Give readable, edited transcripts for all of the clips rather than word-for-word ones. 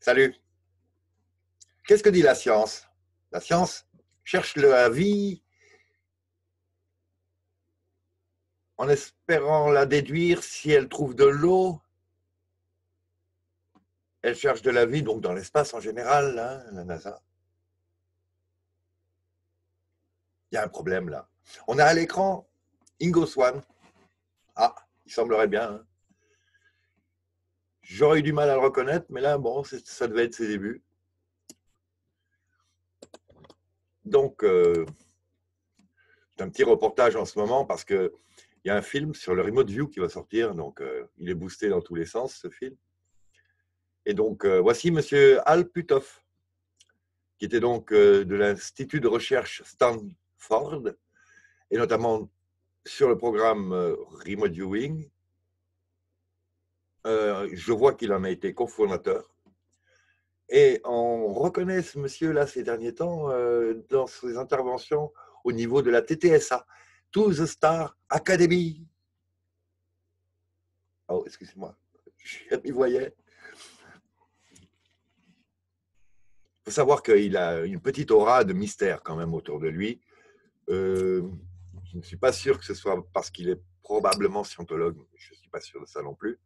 Salut. Qu'est-ce que dit la science? La science cherche la vie en espérant la déduire si elle trouve de l'eau. Elle cherche de la vie donc dans l'espace en général, hein, la NASA. Il y a un problème là. On a à l'écran Ingo Swann. Ah, il semblerait bien. Hein. J'aurais eu du mal à le reconnaître, mais là, bon, ça devait être ses débuts. Donc, c'est un petit reportage en ce moment parce qu'il y a un film sur le Remote View qui va sortir. Donc, il est boosté dans tous les sens, ce film. Et donc, voici Monsieur Al Puthoff, qui était donc de l'Institut de recherche Stanford, et notamment sur le programme Remote Viewing. Je vois qu'il en a été cofondateur. Et on reconnaît ce monsieur-là ces derniers temps dans ses interventions au niveau de la TTSA, To the Star Academy. Oh, excusez-moi, je m'y voyais. Il faut savoir qu'il a une petite aura de mystère quand même autour de lui. Je ne suis pas sûr que ce soit parce qu'il est probablement scientologue, je ne suis pas sûr de ça non plus.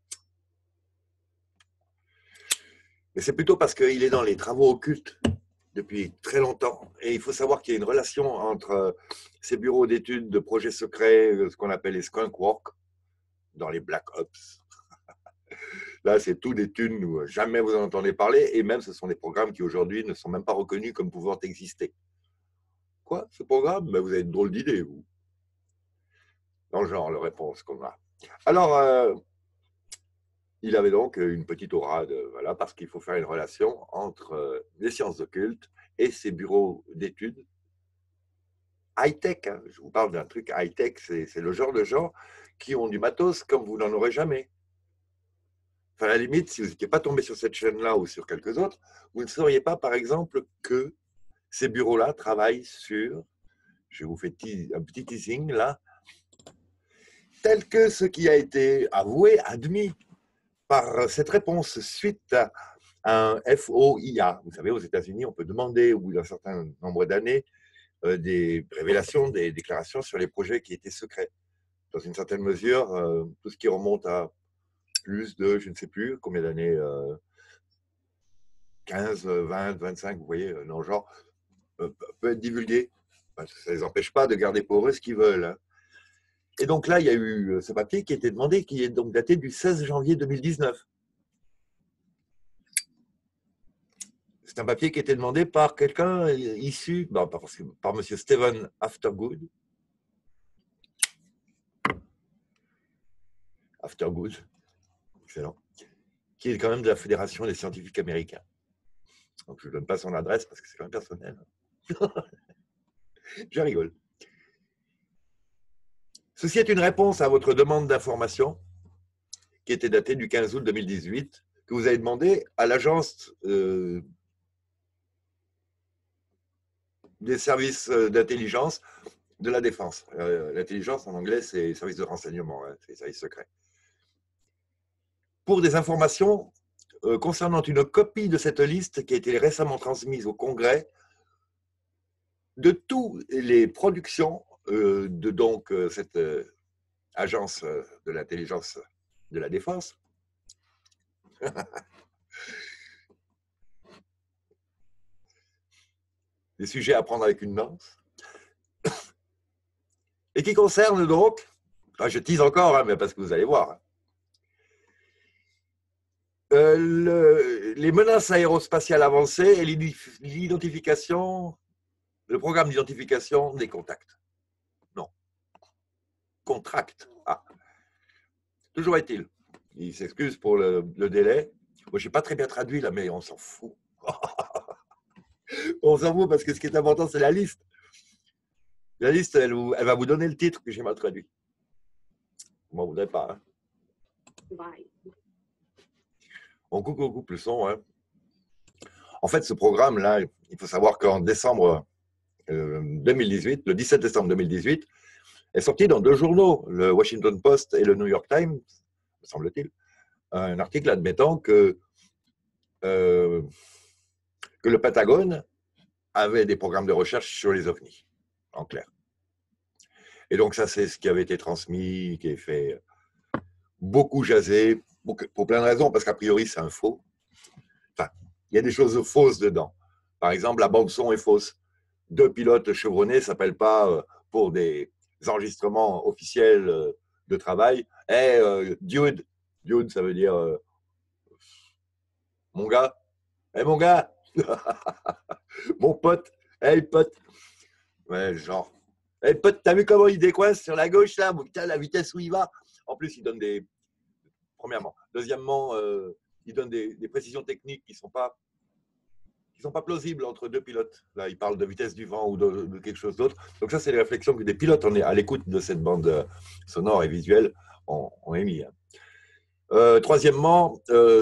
Mais c'est plutôt parce qu'il est dans les travaux occultes depuis très longtemps. Et il faut savoir qu'il y a une relation entre ces bureaux d'études de projets secrets, ce qu'on appelle les skunk work, dans les black ops. Là, c'est tout des thunes où jamais vous en entendez parler, et même ce sont des programmes qui aujourd'hui ne sont même pas reconnus comme pouvant exister. Quoi, ce programme? Ben, vous avez une drôle d'idée, vous. Dans le genre, la réponse qu'on a. Alors, il avait donc une petite aura, voilà, parce qu'il faut faire une relation entre les sciences occultes et ces bureaux d'études high-tech. Hein. Je vous parle d'un truc high-tech, c'est le genre de gens qui ont du matos comme vous n'en aurez jamais. Enfin, à la limite, si vous n'étiez pas tombé sur cette chaîne-là ou sur quelques autres, vous ne sauriez pas, par exemple, que ces bureaux-là travaillent sur, je vous fais un petit teasing là, tel que ce qui a été avoué, admis par cette réponse suite à un FOIA. Vous savez, aux États-Unis, on peut demander au bout d'un certain nombre d'années des révélations, des déclarations sur les projets qui étaient secrets. Dans une certaine mesure, tout ce qui remonte à plus de, je ne sais plus combien d'années, 15, 20, 25, vous voyez, dans le genre, peut être divulgué. Ça ne les empêche pas de garder pour eux ce qu'ils veulent. Hein. Et donc là, il y a eu ce papier qui était demandé, qui est donc daté du 16 janvier 2019. C'est un papier qui était demandé par quelqu'un issu, par M. Stephen Aftergood. Aftergood, excellent. Qui est quand même de la Fédération des scientifiques américains. Donc je ne donne pas son adresse parce que c'est quand même personnel. Je rigole. Ceci est une réponse à votre demande d'information qui était datée du 15 août 2018, que vous avez demandé à l'agence des services d'intelligence de la défense. L'intelligence en anglais, c'est les services de renseignement, hein, c'est les services secrets. Pour des informations concernant une copie de cette liste qui a été récemment transmise au Congrès de toutes les productions de donc cette agence de l'intelligence de la défense. Des sujets à prendre avec une danse. Et qui concerne donc, je tease encore, hein, mais parce que vous allez voir, les menaces aérospatiales avancées et l'identification, le programme d'identification des contacts. Non. Contract. Ah. Toujours est-il. Il s'excuse pour le délai. Moi, je n'ai pas très bien traduit là, mais on s'en fout. On s'en fout parce que ce qui est important, c'est la liste. La liste, elle va vous donner le titre que j'ai mal traduit. Vous m'en voudrez pas. Hein. Bye. On coupe le son. Hein. En fait, ce programme-là, il faut savoir qu'en décembre 2018, le 17 décembre 2018, est sorti dans deux journaux, le Washington Post et le New York Times, me semble-t-il, un article admettant que que le Pentagone avait des programmes de recherche sur les ovnis, en clair. Et donc ça, c'est ce qui avait été transmis, qui est fait beaucoup jaser, pour plein de raisons, parce qu'a priori, c'est un faux. Enfin, il y a des choses fausses dedans. Par exemple, la bande-son est fausse. 2 pilotes chevronnés ne s'appellent pas pour des enregistrements officiels de travail. Hey, dude, dude, ça veut dire mon gars. Hey, mon gars, mon pote. Hey, pote. Ouais, genre. Hey, pote, t'as vu comment il décoince sur la gauche là? Putain, la vitesse où il va. En plus, il donne des. Premièrement. Deuxièmement, il donne des précisions techniques qui ne sont pas plausibles entre 2 pilotes. Là, il parle de vitesse du vent ou de quelque chose d'autre. Donc ça, c'est les réflexions que des pilotes, on est à l'écoute de cette bande sonore et visuelle, ont émis. Troisièmement,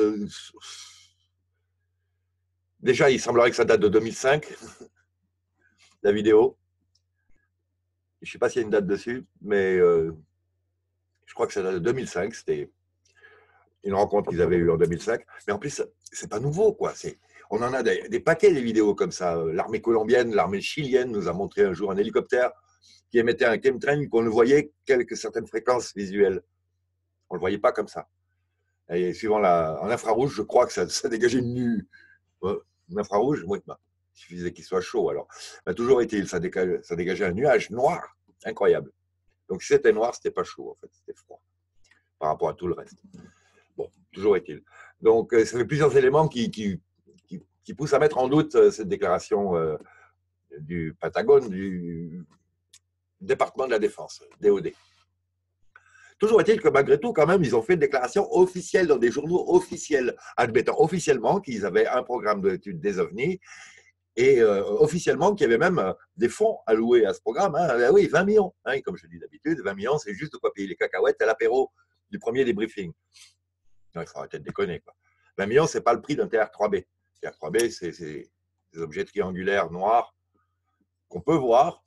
déjà, il semblerait que ça date de 2005, la vidéo. Je ne sais pas s'il y a une date dessus, mais je crois que ça date de 2005. C'était une rencontre qu'ils avaient eue en 2005. Mais en plus, c'est pas nouveau, quoi. On en a des paquets, des vidéos comme ça. L'armée colombienne, l'armée chilienne nous a montré un jour un hélicoptère qui émettait un chemtrail qu'on ne voyait qu'avec certaines fréquences visuelles. On ne le voyait pas comme ça. Et suivant en infrarouge, je crois que ça dégageait une nue. En infrarouge, moi, il suffisait qu'il soit chaud. Alors, toujours été, ça dégageait un nuage noir, incroyable. Donc, si c'était noir, c'était pas chaud, en fait, c'était froid par rapport à tout le reste. Bon, toujours est-il. Donc, ça fait plusieurs éléments qui poussent à mettre en doute cette déclaration du Pentagone, du département de la Défense, DOD. Toujours est-il que malgré tout, quand même, ils ont fait une déclaration officielle dans des journaux officiels, admettant officiellement qu'ils avaient un programme d'études des ovnis et officiellement qu'il y avait même des fonds alloués à ce programme. Hein. Oui, 20 millions. Hein, comme je dis d'habitude, 20 millions, c'est juste de quoi payer les cacahuètes à l'apéro du premier débriefing. Non, il faut arrêter de déconner, quoi. 20 millions, ce n'est pas le prix d'un TR-3B. TR-3B, c'est des objets triangulaires noirs qu'on peut voir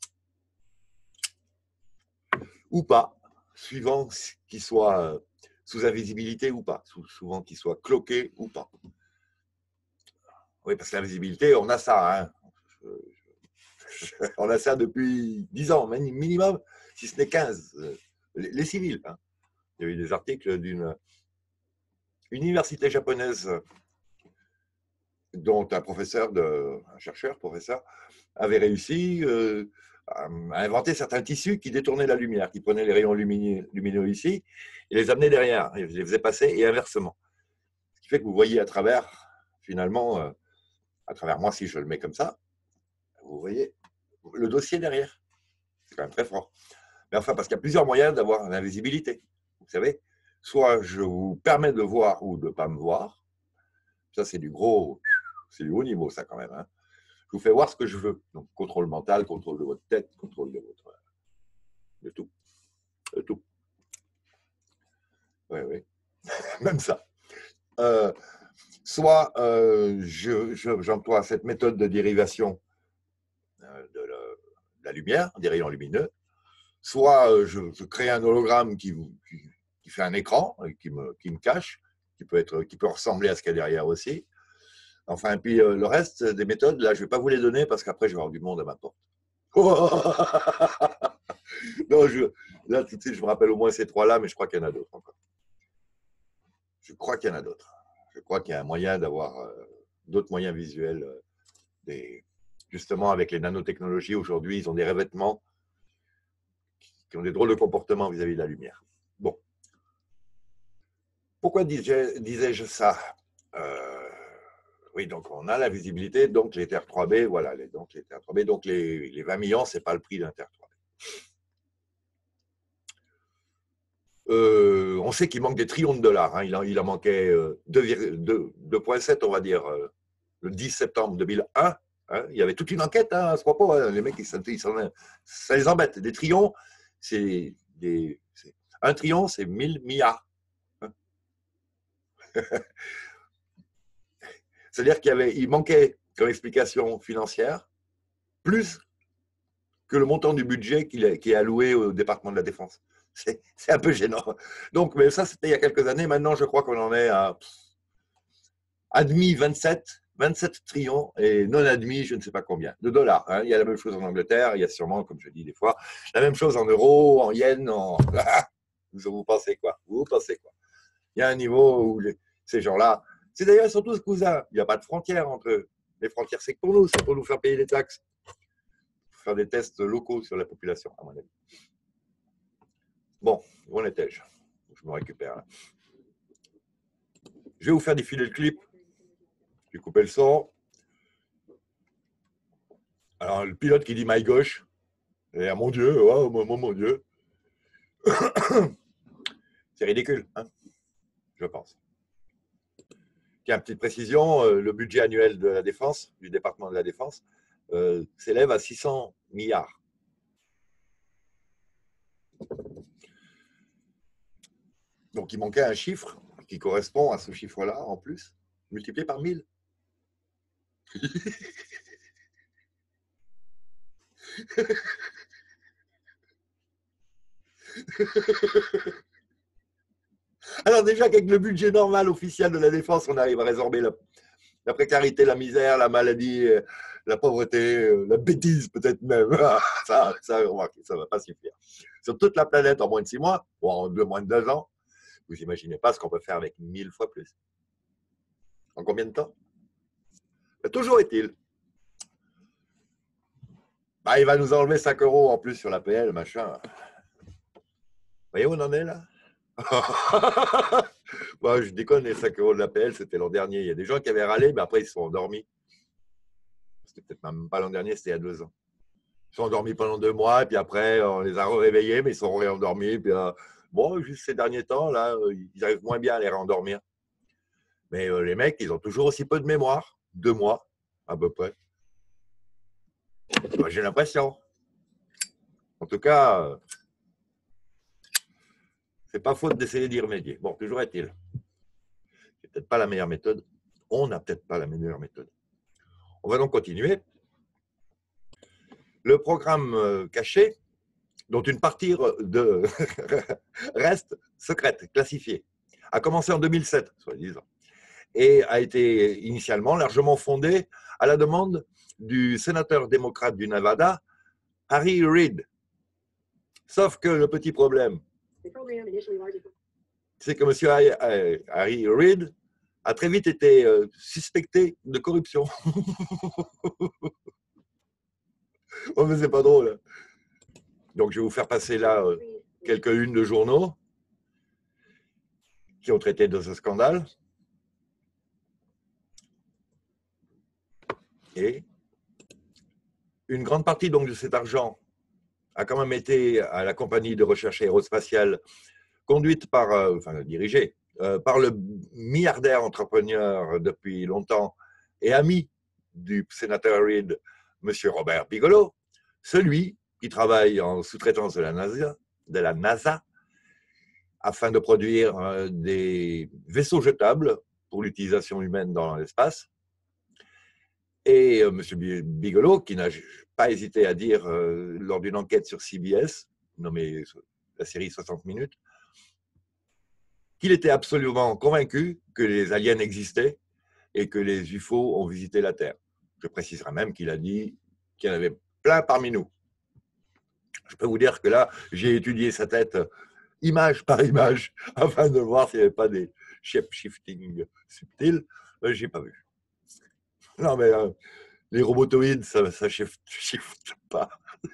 ou pas, suivant qu'ils soient sous invisibilité ou pas, souvent qu'ils soient cloqués ou pas. Oui, parce que l'invisibilité, on a ça. Hein. On a ça depuis 10 ans, minimum, si ce n'est 15. Les civils. Hein. Il y a eu des articles d'une université japonaise dont un chercheur, professeur, avait réussi à inventer certains tissus qui détournaient la lumière, qui prenaient les rayons lumineux ici et les amenaient derrière, et les faisaient passer et inversement. Ce qui fait que vous voyez à travers, finalement, à travers moi, si je le mets comme ça, vous voyez le dossier derrière. C'est quand même très fort. Mais enfin, parce qu'il y a plusieurs moyens d'avoir l'invisibilité. Vous savez, soit je vous permets de voir ou de ne pas me voir. Ça, c'est du haut niveau, ça, quand même. Hein. Je vous fais voir ce que je veux. Donc, contrôle mental, contrôle de votre tête, contrôle de tout. De tout. Oui, oui. Même ça. Soit j'emploie cette méthode de dérivation de la lumière, des rayons lumineux, soit je crée un hologramme qui fait un écran, qui me cache, qui peut ressembler à ce qu'il y a derrière aussi. Enfin, puis le reste des méthodes, là, je ne vais pas vous les donner parce qu'après, je vais avoir du monde à ma porte. Non, là, tout de suite, je me rappelle au moins ces trois-là, mais je crois qu'il y en a d'autres encore. Je crois qu'il y en a d'autres. Je crois qu'il y a un moyen d'avoir d'autres moyens visuels. Justement, avec les nanotechnologies, aujourd'hui, ils ont des revêtements qui ont des drôles de comportements vis-à-vis de la lumière. Bon. Pourquoi disais-je ça Oui, donc on a la visibilité, donc les Terre 3B, voilà, donc les Terre 3B, donc les 20 millions, ce n'est pas le prix d'un Terre 3B. On sait qu'il manque des trillions de dollars. Hein. Il en manquait 2,7, on va dire, le 10 septembre 2001. Hein. Il y avait toute une enquête hein, à ce propos. Hein. Les mecs, ça les embête. Des trillions, un trillion, c'est 1000 milliards. Hein. C'est-à-dire qu'il manquait comme explication financière plus que le montant du budget qui est alloué au département de la Défense. C'est un peu gênant. Donc, mais ça, c'était il y a quelques années. Maintenant, je crois qu'on en est à admis 27 trillions et non admis je ne sais pas combien de dollars. Hein. Il y a la même chose en Angleterre, il y a sûrement, comme je dis des fois, la même chose en euros, en yens, en... Vous pensez quoi? Vous pensez quoi? Il y a un niveau où ces gens-là, c'est d'ailleurs surtout ce cousin, il n'y a pas de frontières entre eux. Les frontières, c'est que pour nous, c'est pour nous faire payer des taxes, faire des tests locaux sur la population, à mon avis. Bon, où en étais-je? Je me récupère. Là. Je vais vous faire défiler le clip. Je vais couper le son. Alors, le pilote qui dit my gauche, et ah, mon Dieu, oh, mon Dieu. C'est ridicule, hein, je pense. Tiens, petite précision, le budget annuel de la Défense, du département de la Défense, s'élève à 600 milliards. Donc, il manquait un chiffre qui correspond à ce chiffre-là, en plus, multiplié par 1000. Alors déjà qu'avec le budget normal officiel de la Défense, on arrive à résorber la précarité, la misère, la maladie, la pauvreté, la bêtise peut-être même. Ça ne va pas suffire. Sur toute la planète en moins de 6 mois, ou en moins de 2 ans, vous n'imaginez pas ce qu'on peut faire avec 1000 fois plus. En combien de temps? Toujours est-il. Bah, il va nous enlever 5 € en plus sur l'APL, machin. Vous voyez où on en est là? Bon, je déconne, les 5 € de l'APL, c'était l'an dernier. Il y a des gens qui avaient râlé, mais après ils se sont endormis. C'était peut-être même pas l'an dernier, c'était il y a 2 ans. Ils sont endormis pendant 2 mois, et puis après, on les a réveillés, mais ils sont réendormis. Puis, bon, juste ces derniers temps, là, ils arrivent moins bien à les réendormir. Mais les mecs, ils ont toujours aussi peu de mémoire, 2 mois, à peu près. Moi, j'ai l'impression. En tout cas, c'est pas faute d'essayer d'y remédier. Bon, toujours est-il. C'est peut-être pas la meilleure méthode. On n'a peut-être pas la meilleure méthode. On va donc continuer. Le programme caché, dont une partie reste secrète, classifiée, a commencé en 2007, soi-disant, et a été initialement largement fondé à la demande du sénateur démocrate du Nevada, Harry Reid. Sauf que le petit problème, c'est que M. Harry Reid a très vite été suspecté de corruption. Oh, mais c'est pas drôle. Donc, je vais vous faire passer là quelques unes de journaux qui ont traité de ce scandale. Et une grande partie donc de cet argent a quand même été à la compagnie de recherche aérospatiale conduite par, dirigée par le milliardaire entrepreneur depuis longtemps et ami du sénateur Reid, M. Robert Bigelow, celui qui travaille en sous-traitance de la NASA afin de produire des vaisseaux jetables pour l'utilisation humaine dans l'espace. Et M. Bigelow, qui n'a pas hésité à dire lors d'une enquête sur CBS, nommée la série 60 minutes, qu'il était absolument convaincu que les aliens existaient et que les UFO ont visité la Terre. Je préciserai même qu'il a dit qu'il y en avait plein parmi nous. Je peux vous dire que là, j'ai étudié sa tête image par image afin de voir s'il n'y avait pas des shape-shifting subtils. Je n'ai pas vu. Non, mais les robotoïdes, ça ne shift pas.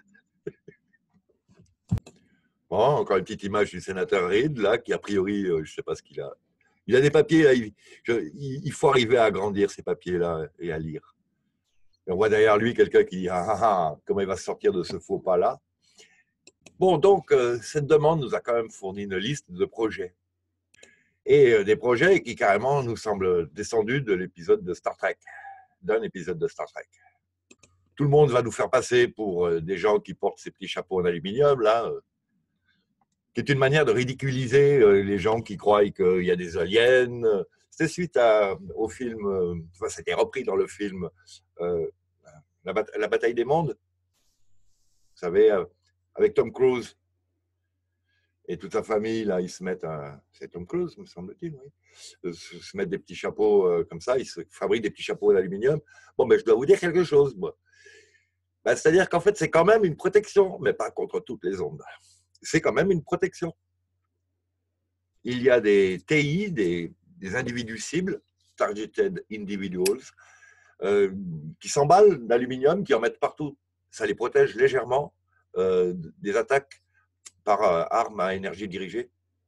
Bon, encore une petite image du sénateur Reid, là, qui a priori, je ne sais pas ce qu'il a. Il a des papiers, là, il faut arriver à agrandir ces papiers-là et à lire. Et on voit derrière lui quelqu'un qui dit comment il va sortir de ce faux pas-là. Bon, donc, cette demande nous a quand même fourni une liste de projets. Et des projets qui, carrément, nous semblent descendus de l'épisode de Star Trek, d'un épisode de Star Trek. Tout le monde va nous faire passer pour des gens qui portent ces petits chapeaux en aluminium, là, qui est une manière de ridiculiser les gens qui croient qu'il y a des aliens. C'était suite au film, c'était repris dans le film La bataille des mondes, vous savez, avec Tom Cruise. Et toute sa famille, là, ils se mettent c'est Tom Cruise, me semble-t-il, oui. Se mettent des petits chapeaux comme ça, ils se fabriquent des petits chapeaux d'aluminium. Bon, ben, je dois vous dire quelque chose, moi. Ben, c'est-à-dire qu'en fait, c'est quand même une protection, mais pas contre toutes les ondes. C'est quand même une protection. Il y a des TI, des individus cibles, Targeted Individuals, qui s'emballent d'aluminium, qui en mettent partout. Ça les protège légèrement des attaques par armes à énergie dirigée.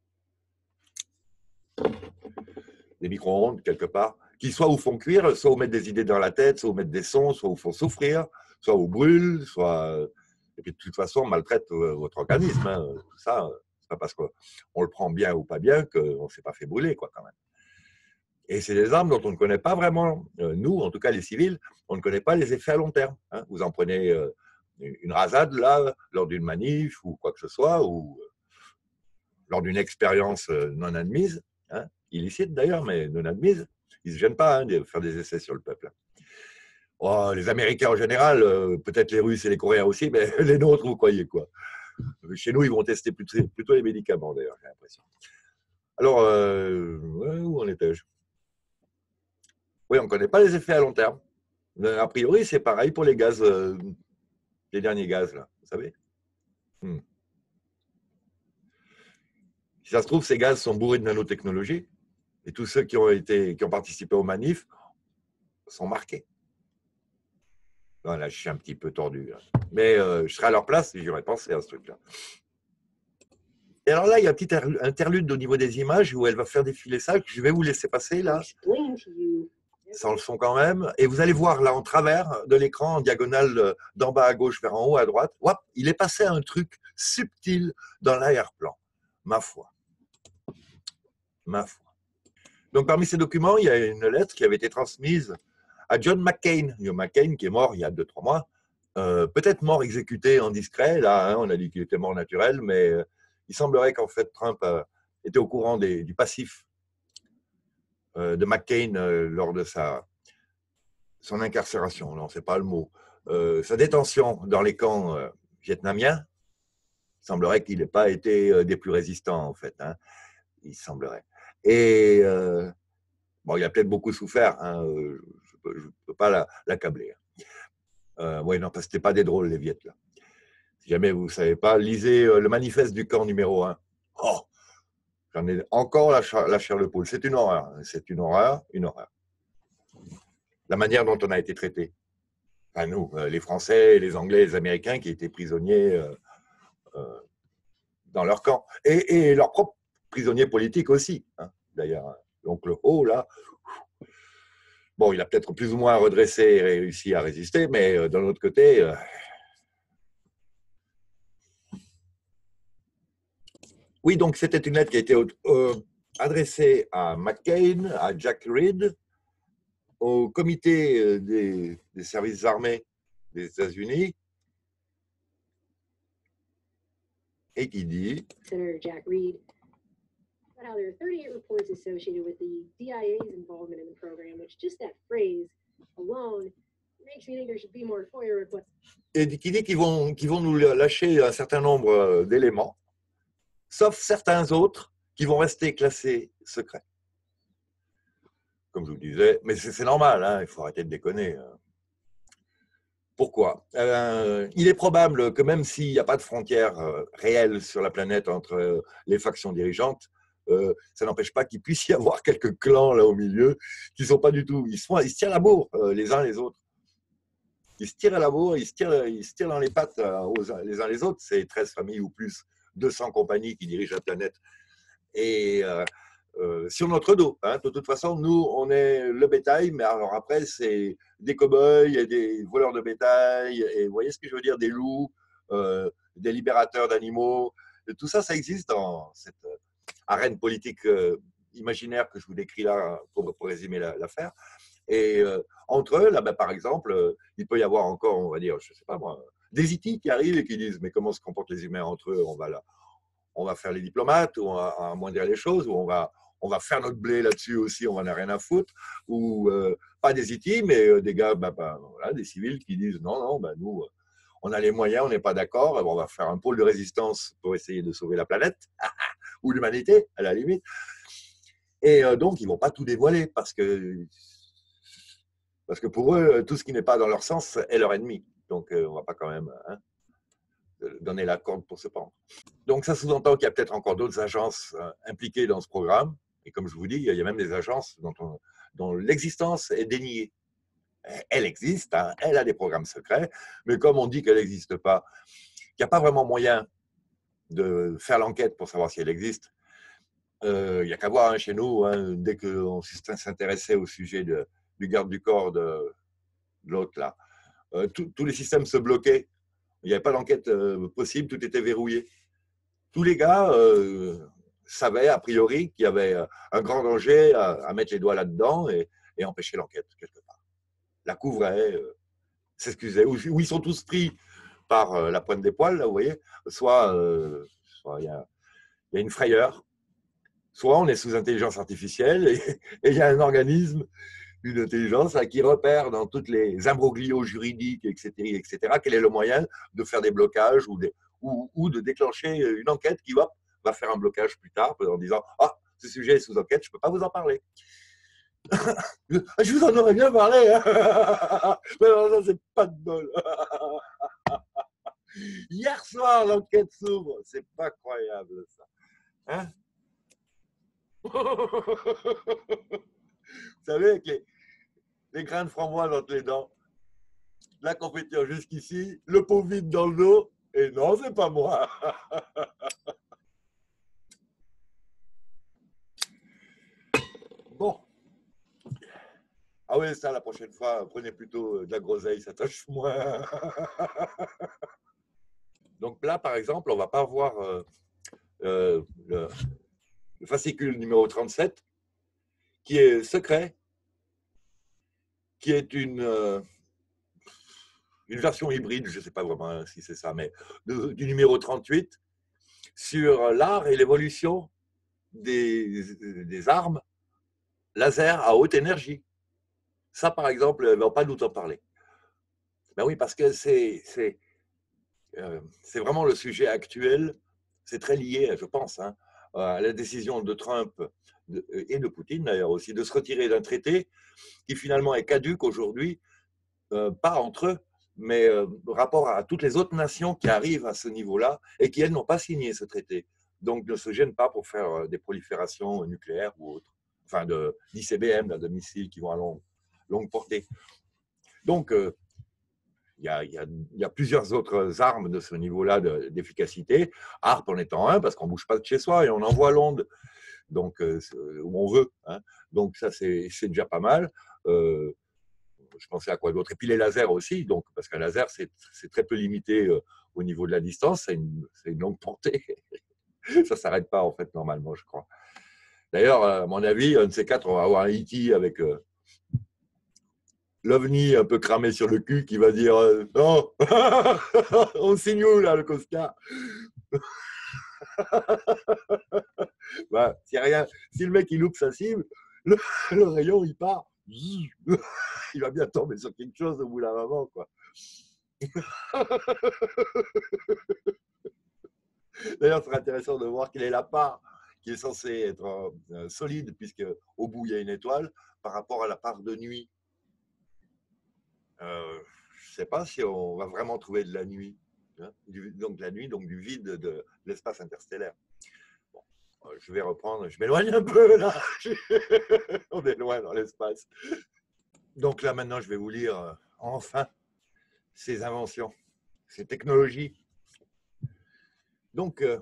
Des micro-ondes, quelque part, qui soit vous font cuire, soit vous mettent des idées dans la tête, soit vous mettent des sons, soit vous font souffrir, soit vous brûlent, soit... Et puis de toute façon, on maltraite votre organisme. Hein. Tout ça, c'est pas parce qu'on le prend bien ou pas bien qu'on ne s'est pas fait brûler, quoi, quand même. Et c'est des armes dont on ne connaît pas vraiment. Nous, en tout cas les civils, on ne connaît pas les effets à long terme. Hein. Vous en prenez une rasade, là, lors d'une manif ou quoi que ce soit, ou lors d'une expérience non admise, hein, illicite d'ailleurs, mais non admise, ils ne se gênent pas de faire des essais sur le peuple. Oh, les Américains en général, peut-être les Russes et les Coréens aussi, mais les nôtres, vous croyez quoi? Chez nous, ils vont tester plutôt les médicaments, d'ailleurs, j'ai l'impression. Alors, où en étais-je? Oui, on ne connaît pas les effets à long terme. A priori, c'est pareil pour les gaz, les derniers gaz, là, vous savez. Si ça se trouve, ces gaz sont bourrés de nanotechnologie, et tous ceux qui ont participé aux manifs sont marqués. Là, je suis un petit peu tordu. Hein. Mais je serais à leur place et j'aurais pensé à ce truc-là. Et alors là, il y a un petit interlude au niveau des images où elle va faire défiler ça, que je vais vous laisser passer là. Sans le son quand même. Et vous allez voir là en travers de l'écran, en diagonale d'en bas à gauche vers en haut à droite, hop, il est passé un truc subtil dans l'arrière-plan. Ma foi. Ma foi. Donc parmi ces documents, il y a une lettre qui avait été transmise à John McCain. John McCain qui est mort il y a 2-3 mois. Peut-être mort exécuté en discret. Là, hein, on a dit qu'il était mort naturel, mais il semblerait qu'en fait Trump était au courant du passif de McCain lors de son incarcération. Non, c'est pas le mot. Sa détention dans les camps vietnamiens. Il semblerait qu'il n'ait pas été des plus résistants, en fait. Hein. Il semblerait. Et bon, il a peut-être beaucoup souffert. Hein, je ne peux pas l'accabler. Oui, non, parce que ce n'était pas des drôles, les Viettes, là. Si jamais vous ne savez pas, lisez le manifeste du camp numéro 1. Oh, j'en ai encore la chair de poule. C'est une horreur. C'est une horreur, une horreur. La manière dont on a été traité. Enfin, nous, les Français, les Anglais, les Américains qui étaient prisonniers dans leur camp. Et leurs propres prisonniers politiques aussi. Hein. D'ailleurs, l'oncle O, là, bon, il a peut-être plus ou moins redressé et réussi à résister, mais d'un autre côté... Oui, donc c'était une lettre qui a été adressée à McCain, à Jack Reed, au comité des services armés des États-Unis, et qui dit... Senator Jack Reed, how there are 38 reports associated with the DIA's involvement in the program, which just that phrase alone makes me think there should be more FOIA requests. Et qui dit qu'ils vont nous lâcher un certain nombre d'éléments, sauf certains autres qui vont rester classés secrets. Comme je vous disais, mais c'est normal, hein, il faut arrêter de déconner. Pourquoi? Il est probable que même s'il n'y a pas de frontières réelles sur la planète entre les factions dirigeantes, ça n'empêche pas qu'il puisse y avoir quelques clans là au milieu qui ne sont pas du tout. Ils se tirent la bourre les uns les autres. Ils se tirent à la bourre, ils se tirent dans les pattes les uns les autres. C'est 13 familles ou plus, 200 compagnies qui dirigent la planète. Et sur notre dos. Hein. De toute façon, nous, on est le bétail, mais alors après, c'est des cow-boys et des voleurs de bétail, et vous voyez ce que je veux dire, des loups, des libérateurs d'animaux. Tout ça, ça existe dans cette arène politique imaginaire que je vous décris là pour résumer l'affaire. Et entre eux, là, ben, par exemple, il peut y avoir encore, on va dire, je ne sais pas moi, des IT qui arrivent et qui disent mais comment se comportent les humains entre eux, on va faire les diplomates, ou on va amoindrir les choses, ou on va faire notre blé là-dessus aussi, on n'en a rien à foutre, ou pas des IT, mais des gars, voilà, des civils qui disent non, nous, on a les moyens, on n'est pas d'accord, on va faire un pôle de résistance pour essayer de sauver la planète, ou l'humanité, à la limite. Et donc, ils ne vont pas tout dévoiler parce que pour eux, tout ce qui n'est pas dans leur sens est leur ennemi. Donc, on ne va pas quand même donner la corde pour se pendre. Donc, ça sous-entend qu'il y a peut-être encore d'autres agences impliquées dans ce programme. Et comme je vous dis, il y a même des agences dont l'existence est déniée. Elle existe, hein, elle a des programmes secrets, mais comme on dit qu'elle n'existe pas, qu'il n'y a pas vraiment moyen de faire l'enquête pour savoir si elle existe, il n'y a qu'à voir hein, chez nous, hein, dès qu'on s'intéressait au sujet du garde du corps de l'autre, là, tous les systèmes se bloquaient. Il n'y avait pas d'enquête possible, tout était verrouillé. Tous les gars savaient a priori qu'il y avait un grand danger à mettre les doigts là-dedans et empêcher l'enquête quelque part. La couvraient, s'excusaient, ou ils sont tous pris par la pointe des poils, là, vous voyez, soit il y a une frayeur, soit on est sous intelligence artificielle et il y a un organisme, une intelligence qui repère dans toutes les imbroglios juridiques, etc., quel est le moyen de faire des blocages ou de déclencher une enquête qui va faire un blocage plus tard en disant « Ah, ce sujet est sous enquête, je ne peux pas vous en parler. » Je vous en aurais bien parlé, hein. Mais non, ça, c'est pas de bol. Hier soir, l'enquête s'ouvre. C'est pas croyable, ça. Hein? Vous savez, avec les grains de framboise entre les dents, la confiture jusqu'ici, le pot vide dans le dos, et non, c'est pas moi. Bon. Ah oui, ça, la prochaine fois, prenez plutôt de la groseille, ça tâche moins. Donc là, par exemple, on ne va pas voir le fascicule numéro 37, qui est secret, qui est une version hybride, je ne sais pas vraiment si c'est ça, mais du numéro 38, sur l'art et l'évolution des armes laser à haute énergie. Ça, par exemple, on ne va pas nous en parler. Ben oui, parce que c'est vraiment le sujet actuel. C'est très lié, je pense, hein, à la décision de Trump et de Poutine, d'ailleurs aussi, de se retirer d'un traité qui finalement est caduque aujourd'hui, pas entre eux, mais rapport à toutes les autres nations qui arrivent à ce niveau-là et qui, elles, n'ont pas signé ce traité. Donc, ne se gênent pas pour faire des proliférations nucléaires ou autres, enfin d'ICBM, de missiles qui vont à longue portée. Donc, il y a plusieurs autres armes de ce niveau-là d'efficacité. HARP en étant un, parce qu'on ne bouge pas de chez soi et on envoie l'onde donc, où on veut. Hein. Donc, ça, c'est déjà pas mal. Je pensais à quoi d'autre. Et puis les lasers aussi, donc, parce qu'un laser, c'est très peu limité au niveau de la distance, c'est une longue portée. Ça ne s'arrête pas, en fait, normalement, je crois. D'ailleurs, à mon avis, un de ces quatre, on va avoir un E.T. avec l'OVNI un peu cramé sur le cul qui va dire non, on signe où là le Cosca. Bah, si le mec il loupe sa cible, le rayon il part, il va bien tomber sur quelque chose au bout d'un moment, quoi. D'ailleurs, ce serait intéressant de voir quelle est la part qui est censée être solide, puisque au bout il y a une étoile, par rapport à la part de nuit. Je ne sais pas si on va vraiment trouver de la nuit. Hein, donc la nuit, donc du vide de l'espace interstellaire. Bon, je vais reprendre, je m'éloigne un peu là. On est loin dans l'espace. Donc là maintenant, je vais vous lire enfin ces inventions, ces technologies. Donc,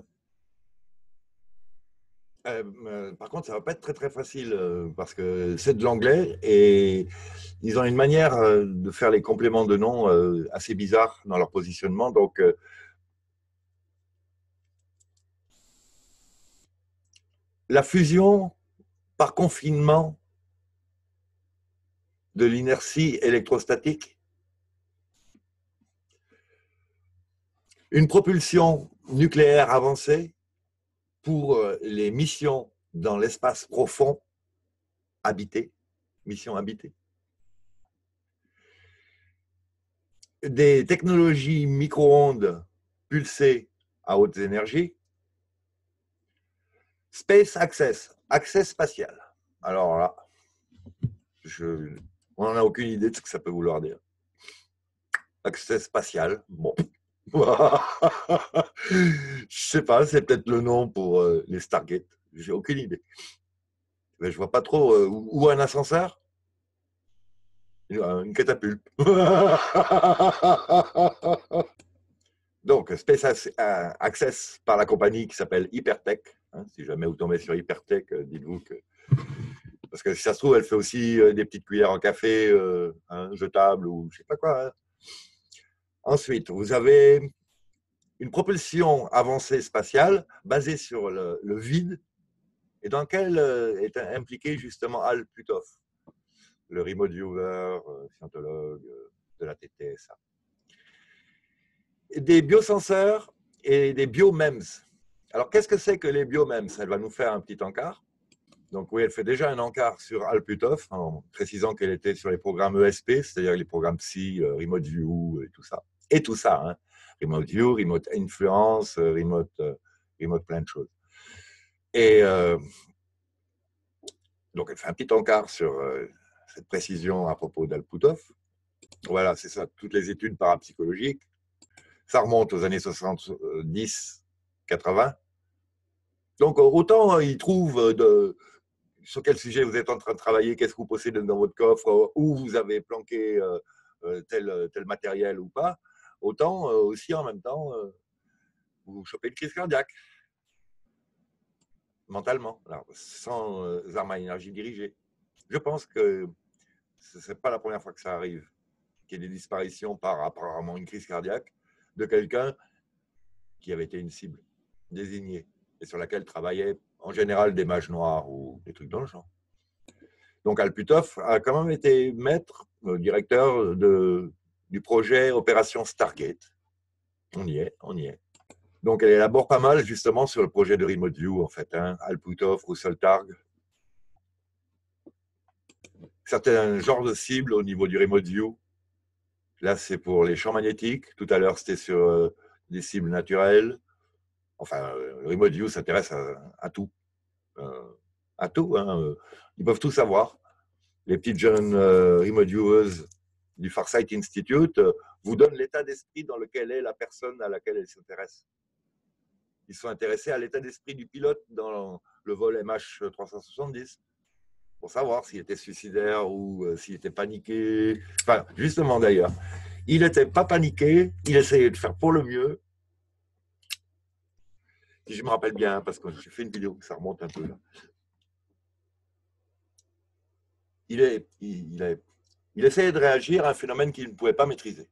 par contre, ça ne va pas être très très facile parce que c'est de l'anglais et ils ont une manière de faire les compléments de noms assez bizarres dans leur positionnement. Donc, la fusion par confinement de l'inertie électrostatique, une propulsion nucléaire avancée pour les missions dans l'espace profond habité, mission habitée. des technologies micro-ondes pulsées à hautes énergies, Space Access, accès spatial. Alors là, on n'en a aucune idée de ce que ça peut vouloir dire. Accès spatial, bon. Je sais pas, c'est peut-être le nom pour les Stargate. J'ai aucune idée. Mais je vois pas trop. Ou un ascenseur, une catapulte. Donc, Space Access par la compagnie qui s'appelle Hypertech. Hein, si jamais vous tombez sur Hypertech, dites-vous que. Parce que si ça se trouve, elle fait aussi des petites cuillères en café jetables ou je sais pas quoi. Hein. Ensuite, vous avez une propulsion avancée spatiale basée sur le vide et dans laquelle est impliqué justement Al Puthoff, le remote viewer, scientologue de la TTSA. Des biosenseurs et des biomems. Alors, qu'est-ce que c'est que les biomems? Elle va nous faire un petit encart. Donc, oui, elle fait déjà un encart sur Al Puthoff, en précisant qu'elle était sur les programmes ESP, c'est-à-dire les programmes Psy, Remote View et tout ça. Et tout ça, hein. Remote View, Remote Influence, Remote plein de choses. Et donc, elle fait un petit encart sur cette précision à propos d'Al Puthoff. Voilà, c'est ça, toutes les études parapsychologiques. Ça remonte aux années 70, 80. Donc, autant ils trouvent sur quel sujet vous êtes en train de travailler, qu'est-ce que vous possédez dans votre coffre, où vous avez planqué tel matériel ou pas, autant aussi en même temps, vous chopez une crise cardiaque, mentalement, alors, sans armes à énergie dirigée. Je pense que ce n'est pas la première fois que ça arrive, qu'il y ait des disparitions par apparemment une crise cardiaque de quelqu'un qui avait été une cible désignée et sur laquelle travaillaient en général des mages noirs ou des trucs dans le genre. Donc Al Puthoff a quand même été maître, directeur du projet Opération Stargate. On y est, on y est. Donc elle élabore pas mal justement sur le projet de Remote View en fait, hein, Al Puthoff, Russell Targ. Certains genres de cibles au niveau du Remote View. Là c'est pour les champs magnétiques. Tout à l'heure c'était sur des cibles naturelles. Enfin, le Remote View s'intéresse à tout. À tout. Hein. Ils peuvent tout savoir. Les petites jeunes remote viewers du Farsight Institute vous donnent l'état d'esprit dans lequel est la personne à laquelle elle s'intéresse. Ils sont intéressés à l'état d'esprit du pilote dans le vol MH370 pour savoir s'il était suicidaire ou s'il était paniqué. Enfin, justement d'ailleurs, il n'était pas paniqué, il essayait de faire pour le mieux. Si je me rappelle bien, parce que j'ai fait une vidéo, ça remonte un peu là. Il essayait de réagir à un phénomène qu'il ne pouvait pas maîtriser.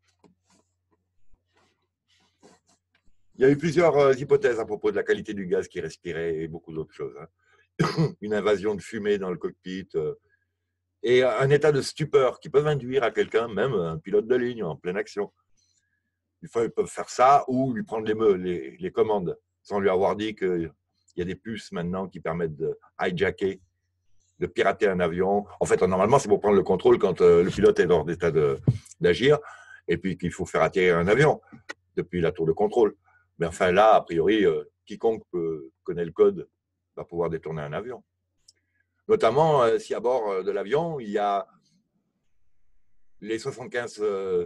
Il y a eu plusieurs hypothèses à propos de la qualité du gaz qu'il respirait et beaucoup d'autres choses. Hein. Une invasion de fumée dans le cockpit et un état de stupeur qui peuvent induire à quelqu'un, même un pilote de ligne en pleine action. Ils peuvent faire ça ou lui prendre les commandes sans lui avoir dit qu'il y a des puces maintenant qui permettent de hijacker, de pirater un avion. En fait, normalement, c'est pour prendre le contrôle quand le pilote est hors d'état d'agir et puis qu'il faut faire atterrir un avion depuis la tour de contrôle. Mais enfin là, a priori, quiconque connaît le code va pouvoir détourner un avion. Notamment si à bord de l'avion, il y a les 75%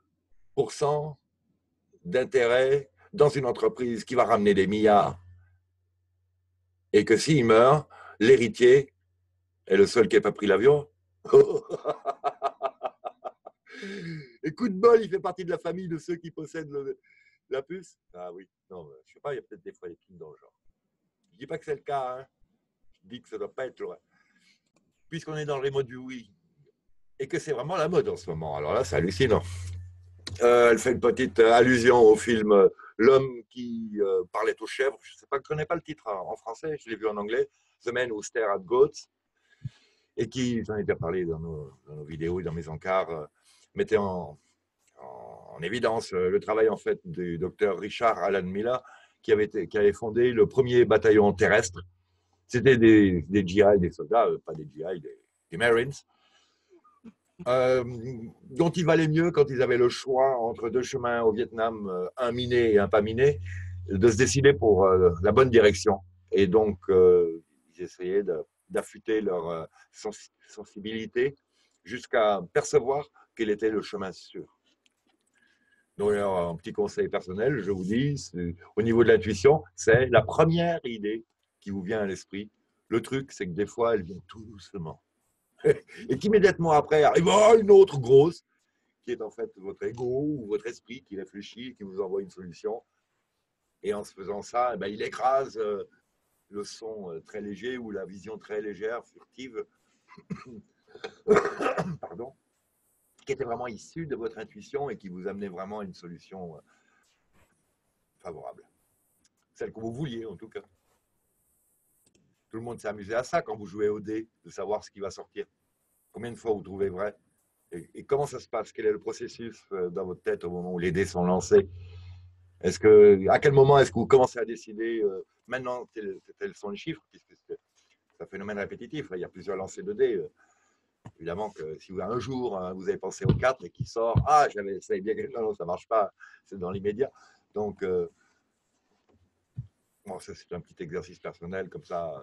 d'intérêt dans une entreprise qui va ramener des milliards et que s'il meurt, l'héritier est le seul qui n'a pas pris l'avion. Et coup de bol, il fait partie de la famille de ceux qui possèdent la puce. Ah oui, non, je sais pas, il y a peut-être des fois des trucs dans le genre. Je dis pas que c'est le cas, hein. Je dis que ça doit pas être vrai. Puisqu'on est dans le remote view et que c'est vraiment la mode en ce moment. Alors là, c'est hallucinant. Elle fait une petite allusion au film L'homme qui parlait aux chèvres. Je ne connais pas le titre en français, je l'ai vu en anglais. The Man Who Stared at Goats. Et qui, j'en ai déjà parlé dans nos vidéos et dans mes encarts, mettait en évidence le travail en fait du docteur Richard Alan Miller qui avait fondé le premier bataillon terrestre. C'était des GI, des soldats, pas des GI, des Marines, euh, dont il valait mieux quand ils avaient le choix entre deux chemins au Vietnam, un miné et un pas miné, de se décider pour la bonne direction. Et donc, ils essayaient d'affûter leur sensibilité jusqu'à percevoir quel était le chemin sûr. Donc, alors, un petit conseil personnel, je vous dis, au niveau de l'intuition, c'est la première idée qui vous vient à l'esprit. Le truc, c'est que des fois, elle vient tout doucement. Et qu'immédiatement après arrive une autre grosse, qui est en fait votre ego ou votre esprit qui réfléchit, qui vous envoie une solution. Et en se faisant ça, eh ben, il écrase le son très léger ou la vision très légère, furtive, pardon, qui était vraiment issue de votre intuition et qui vous amenait vraiment à une solution favorable. Celle que vous vouliez, en tout cas. Tout le monde s'est amusé à ça quand vous jouez au dé, de savoir ce qui va sortir. Combien de fois vous trouvez vrai et comment ça se passe? Quel est le processus dans votre tête au moment où les dés sont lancés? À quel moment est-ce que vous commencez à décider maintenant tels sont les chiffres, puisque c'est un phénomène répétitif, il y a plusieurs lancers de dés. Évidemment que si vous, un jour vous avez pensé au 4 et qui sort, j'avais essayé bien, non, ça ne marche pas, c'est dans l'immédiat. Donc, bon, ça c'est un petit exercice personnel comme ça.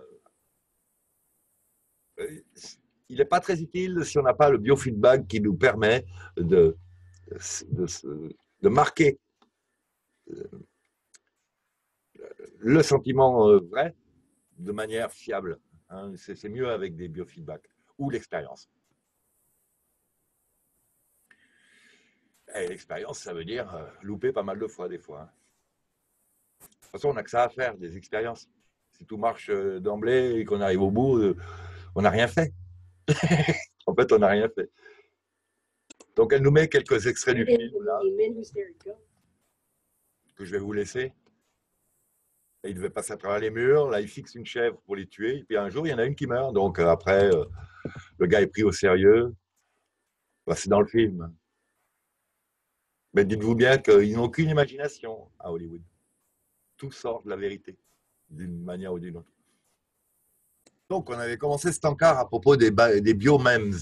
Il n'est pas très utile si on n'a pas le biofeedback qui nous permet de, de, de marquer le sentiment vrai de manière fiable. Hein. C'est mieux avec des biofeedbacks ou l'expérience. Et l'expérience, ça veut dire louper pas mal de fois, des fois. Hein. De toute façon, on n'a que ça à faire, des expériences. Si tout marche d'emblée et qu'on arrive au bout, on n'a rien fait. En fait, on n'a rien fait. Donc, elle nous met quelques extraits du film là, que je vais vous laisser. Et il devait passer à travers les murs. Là, il fixe une chèvre pour les tuer. Et puis un jour, il y en a une qui meurt. Donc après, le gars est pris au sérieux. Bah, c'est dans le film. Mais dites-vous bien qu'ils n'ont aucune imagination à Hollywood. Tout sort de la vérité, d'une manière ou d'une autre. Donc, on avait commencé cet encart à propos des biomems.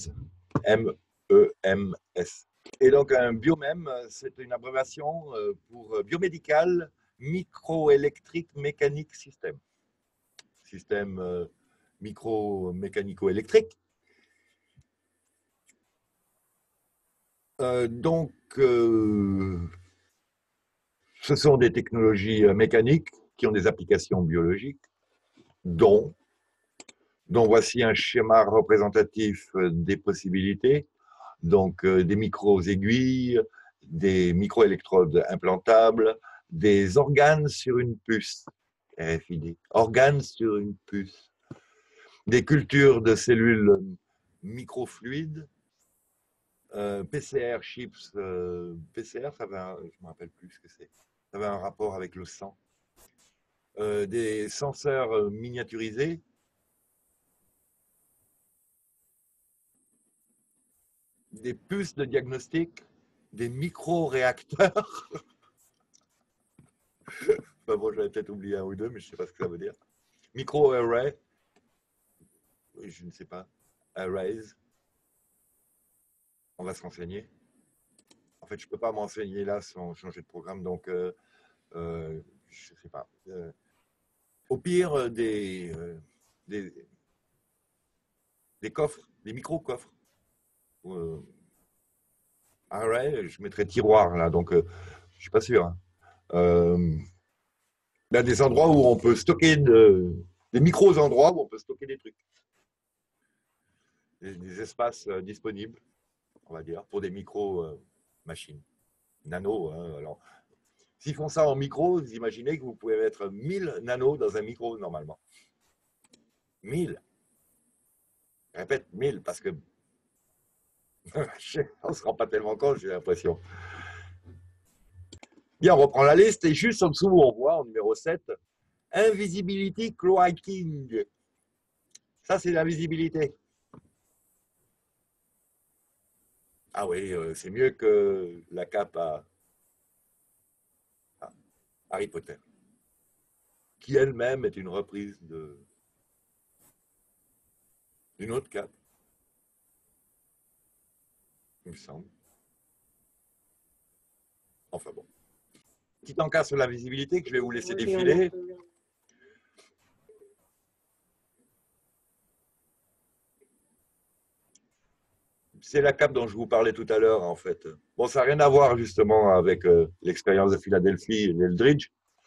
M-E-M-S. Et donc, un biomème, c'est une abréviation pour biomédical, microélectrique, mécanique système. Système micro-mécanico-électrique. Donc, ce sont des technologies mécaniques qui ont des applications biologiques, dont voici un schéma représentatif des possibilités. Donc, des micro-aiguilles, des micro-électrodes implantables, des organes sur une puce, RFID, organes sur une puce, des cultures de cellules microfluides, PCR chips, PCR, je ne me rappelle plus ce que c'est, ça avait un rapport avec le sang, des senseurs miniaturisés, des puces de diagnostic, des micro-réacteurs. Enfin bon, j'avais peut-être oublié un ou deux, mais je ne sais pas ce que ça veut dire. Micro-array, je ne sais pas. Arrays, on va se renseigner. En fait, je ne peux pas m'enseigner là sans changer de programme, donc je ne sais pas. Au pire, des, des coffres, des micro-coffres. Array, je mettrais tiroir là, donc je ne suis pas sûr. Hein. Il y a des endroits où on peut stocker des micros-endroits où on peut stocker des trucs. Des espaces disponibles, on va dire, pour des micro-machines. Nano, hein, alors. S'ils font ça en micro, vous imaginez que vous pouvez mettre 1000 nanos dans un micro normalement. 1000. Je répète, 1000, parce que on ne se rend pas tellement compte, j'ai l'impression. Bien, on reprend la liste et juste en dessous, on voit en numéro 7, Invisibility Cloaking. Ça, c'est l'invisibilité. Ah oui, c'est mieux que la cape à Harry Potter, qui elle-même est une reprise d'une autre cape. il me semble. Enfin bon. Petit encas sur la visibilité que je vais vous laisser défiler. C'est la cape dont je vous parlais tout à l'heure, en fait. Bon, ça n'a rien à voir justement avec l'expérience de Philadelphie et l'Eldridge,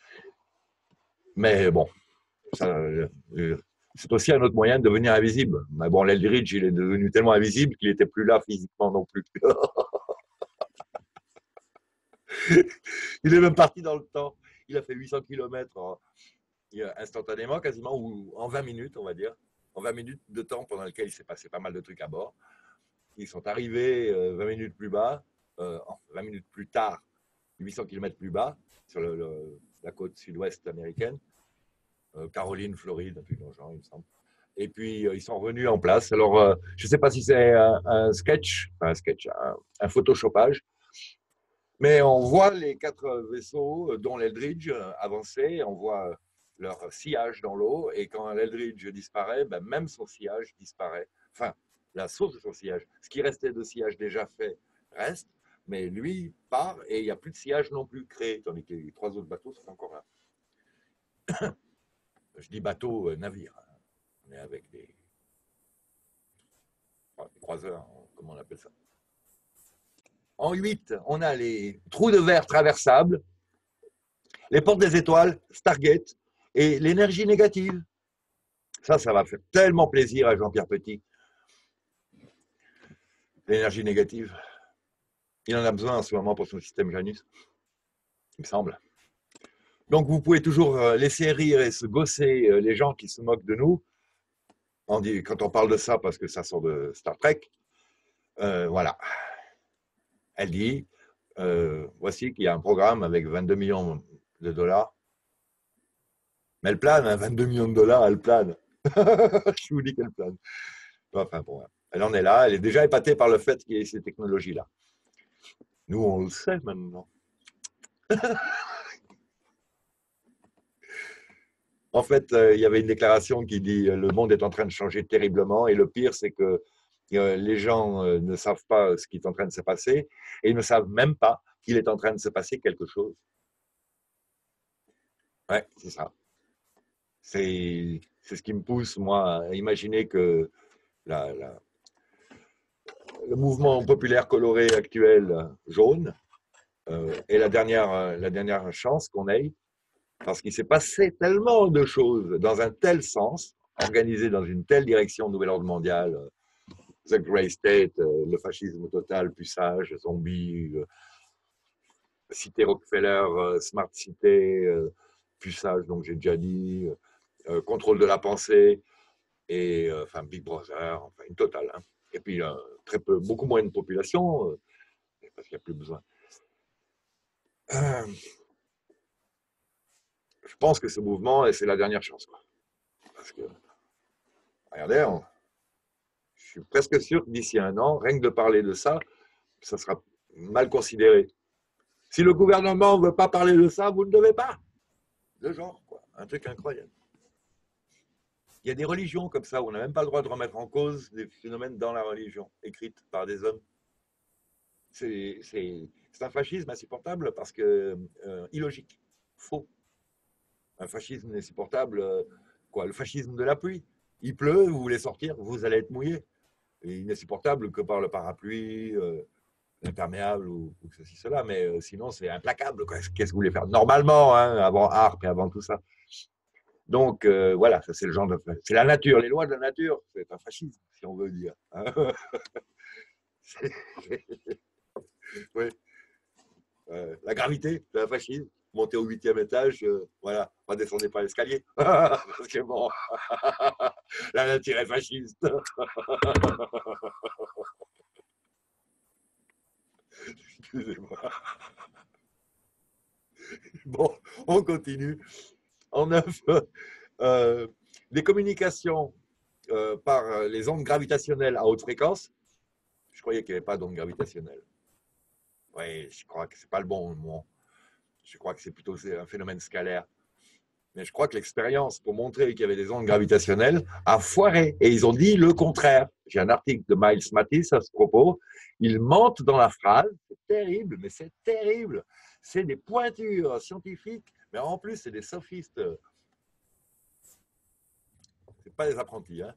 mais bon, c'est aussi un autre moyen de devenir invisible. Mais bon, l'Eldridge, il est devenu tellement invisible qu'il n'était plus là physiquement non plus. Il est même parti dans le temps. Il a fait 800 km instantanément, quasiment, ou en 20 minutes, on va dire. En 20 minutes de temps pendant lequel il s'est passé pas mal de trucs à bord. Ils sont arrivés 20 minutes plus bas, 20 minutes plus tard, 800 km plus bas, sur la côte sud-ouest américaine, Caroline, Floride, un truc dans le genre, il me semble. Et puis, ils sont revenus en place. Alors, je ne sais pas si c'est un sketch, un photoshopage, mais on voit les 4 vaisseaux, dont l'Eldridge, avancer. On voit leur sillage dans l'eau. Et quand l'Eldridge disparaît, ben, même son sillage disparaît. Enfin, la source de son sillage. Ce qui restait de sillage déjà fait reste, mais lui part et il n'y a plus de sillage non plus créé, tandis que les 3 autres bateaux sont encore là. Je dis bateau, navire. On est avec des croiseurs, comment on appelle ça. En 8, on a les trous de verre traversables, les portes des étoiles, Stargate, et l'énergie négative. Ça va faire tellement plaisir à Jean-Pierre Petit. L'énergie négative. Il en a besoin en ce moment pour son système Janus, il me semble. Donc vous pouvez toujours laisser rire et se gosser les gens qui se moquent de nous. Quand on parle de ça, parce que ça sort de Star Trek, voilà. Elle dit, voici qu'il y a un programme avec 22 millions de dollars. Mais elle plane, hein, 22 millions de dollars, elle plane. Je vous dis qu'elle plane. Enfin bon, elle en est là, elle est déjà épatée par le fait qu'il y ait ces technologies-là. Nous, on le sait maintenant. En fait, il y avait une déclaration qui dit le monde est en train de changer terriblement et le pire, c'est que les gens ne savent pas ce qui est en train de se passer et ils ne savent même pas qu'il est en train de se passer quelque chose. Ouais, c'est ça. C'est ce qui me pousse, moi, à imaginer que le mouvement populaire coloré actuel, jaune, est la dernière chance qu'on ait, parce qu'il s'est passé tellement de choses dans un tel sens, organisées dans une telle direction, nouvel ordre mondial, The Grey State, le fascisme total, puçage, zombie, cité Rockefeller, Smart Cité, puçage, donc j'ai déjà dit, contrôle de la pensée, et enfin Big Brother, enfin une totale. Hein. Et puis beaucoup moins de population, parce qu'il n'y a plus besoin. Je pense que ce mouvement, c'est la dernière chance. Quoi. Parce que, regardez, je suis presque sûr que d'ici 1 an, rien que de parler de ça, ça sera mal considéré. Si le gouvernement ne veut pas parler de ça, vous ne devez pas. De genre, quoi. Un truc incroyable. Il y a des religions comme ça où on n'a même pas le droit de remettre en cause des phénomènes dans la religion, écrites par des hommes. C'est un fascisme insupportable parce que illogique, faux. Un fascisme insupportable, quoi, le fascisme de la pluie. Il pleut, vous voulez sortir, vous allez être mouillé. Et il n'est supportable que par le parapluie, l'imperméable ou ceci, cela. Mais sinon, c'est implacable. Qu'est-ce que vous voulez faire normalement, hein, avant Harpe et avant tout ça. Donc, voilà, ça c'est le genre de. C'est la nature, les lois de la nature. C'est un fascisme, si on veut dire. Oui. La gravité, c'est un fascisme. Montez au 8e étage, voilà, pas descendez pas l'escalier. Parce que bon, la nature est fasciste. Excusez-moi. Bon, on continue. En 9, des communications par les ondes gravitationnelles à haute fréquence. Je croyais qu'il n'y avait pas d'ondes gravitationnelles. Oui, je crois que ce n'est pas le bon mot. Je crois que c'est plutôt un phénomène scalaire. Mais je crois que l'expérience pour montrer qu'il y avait des ondes gravitationnelles a foiré. Et ils ont dit le contraire. J'ai un article de Miles Mattis à ce propos. Ils mentent dans la phrase. C'est terrible, mais c'est terrible. C'est des pointures scientifiques, mais en plus, c'est des sophistes. C'est pas des apprentis. Hein.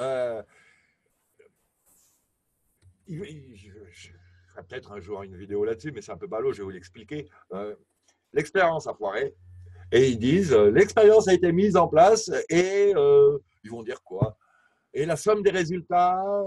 Je ferai peut-être un jour une vidéo là-dessus, mais c'est un peu ballot, je vais vous l'expliquer. L'expérience a foiré. Et ils disent, l'expérience a été mise en place et ils vont dire quoi? Et la somme des résultats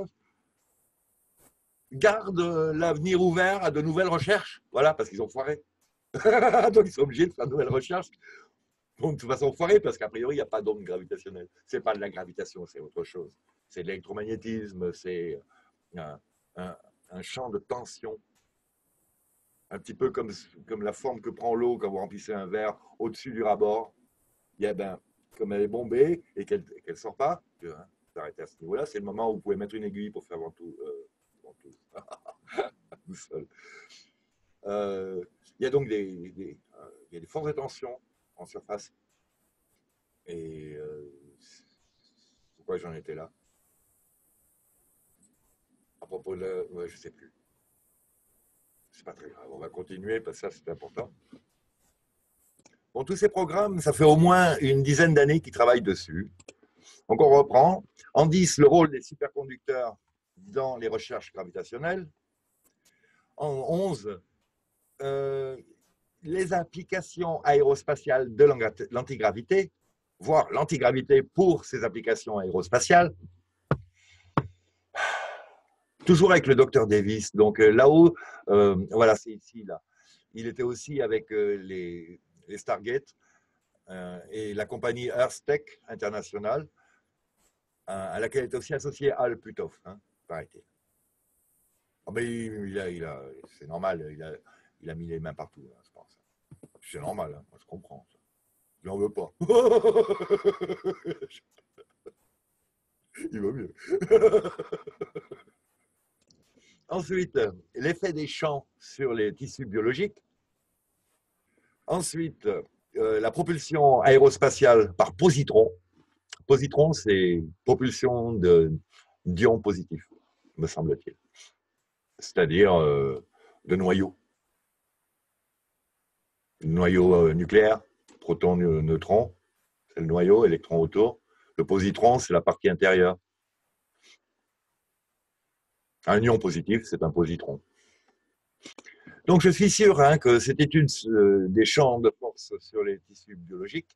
garde l'avenir ouvert à de nouvelles recherches. Voilà, parce qu'ils ont foiré. Donc ils sont obligés de faire de nouvelles recherches. Donc de toute façon, foiré, parce qu'a priori, il n'y a pas d'onde gravitationnelle. Ce n'est pas de la gravitation, c'est autre chose. C'est de l'électromagnétisme, c'est un, un, un champ de tension. Un petit peu comme la forme que prend l'eau quand vous remplissez un verre au-dessus du rabord. Il y a, ben, comme elle est bombée et qu'elle ne sort pas, s'arrêter à ce niveau-là, c'est le moment où vous pouvez mettre une aiguille pour faire ventouse. Tout seul. Il y a donc il y a des fortes tensions en surface. Et pourquoi j'en étais là? À propos de ouais, je ne sais plus. C'est pas très grave. On va continuer parce que ça, c'est important. Bon, tous ces programmes, ça fait au moins une dizaine d'années qu'ils travaillent dessus. Donc, on reprend. En 10, le rôle des superconducteurs dans les recherches gravitationnelles. En 11, les applications aérospatiales de l'antigravité, voire l'antigravité pour ces applications aérospatiales. Toujours avec le docteur Davis. Donc là-haut, voilà, c'est ici, là. Il était aussi avec les Stargate et la compagnie Earth-Tech internationale, à laquelle est aussi associé Al Puthoff, hein, paraît-il. Oh, c'est normal, il a mis les mains partout, hein, je pense. C'est normal, hein, moi, je comprends. Je n'en veux pas. Il va mieux. Ensuite, l'effet des champs sur les tissus biologiques. Ensuite, la propulsion aérospatiale par positron. Positron, c'est propulsion d'ions positifs, me semble-t-il. C'est-à-dire de noyaux. Noyau nucléaire, proton, neutron, c'est le noyau, électron autour. Le positron, c'est la partie intérieure. Un ion positif, c'est un positron. Donc, je suis sûr hein, que cette étude des champs de force sur les tissus biologiques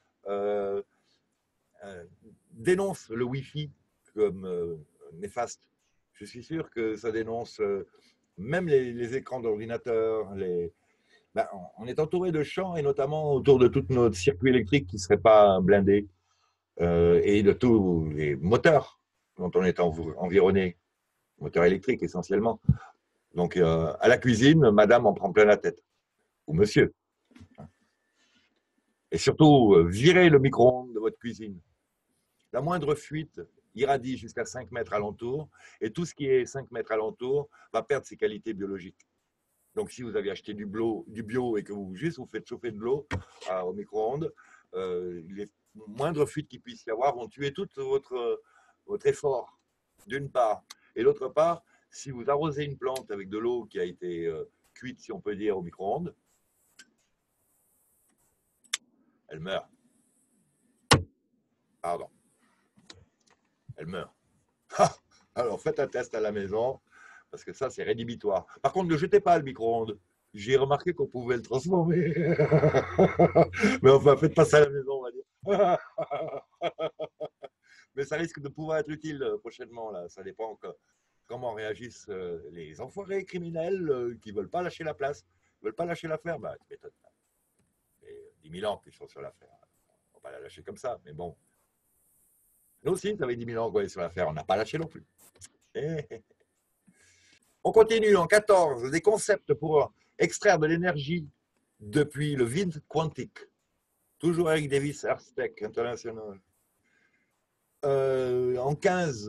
dénonce le Wi-Fi comme néfaste. Je suis sûr que ça dénonce même les écrans d'ordinateur. Ben, on est entouré de champs et notamment autour de tout notre circuit électrique qui ne serait pas blindé et de tous les moteurs dont on est environné, moteurs électriques essentiellement. Donc, à la cuisine, madame en prend plein la tête. Ou monsieur. Et surtout, virez le micro-ondes de votre cuisine. La moindre fuite irradie jusqu'à 5 mètres alentour, et tout ce qui est 5 mètres alentour va perdre ses qualités biologiques. Donc, si vous avez acheté du bio et que vous faites chauffer de l'eau au micro-ondes, les moindres fuites qu'il puisse y avoir vont tuer tout votre effort, d'une part. Et d'autre part, si vous arrosez une plante avec de l'eau qui a été cuite, si on peut dire, au micro-ondes, elle meurt. Pardon. Elle meurt. Alors, faites un test à la maison, parce que ça, c'est rédhibitoire. Par contre, ne jetez pas le micro-ondes. J'ai remarqué qu'on pouvait le transformer. Mais enfin, faites pas ça à la maison, on va dire. Mais ça risque de pouvoir être utile prochainement. Là. Ça dépend comment réagissent les enfoirés criminels qui ne veulent pas lâcher la place, ne veulent pas lâcher l'affaire. Bah, tu m'étonnes. Et 10 000 ans qu'ils sont sur l'affaire. On ne va pas la lâcher comme ça, mais bon. Nous aussi, ça fait 10 000 ans qu'on est sur l'affaire. On n'a pas lâché non plus. On continue en 14, des concepts pour extraire de l'énergie depuis le vide quantique. Toujours avec Davis Earth-Tech International. En 15,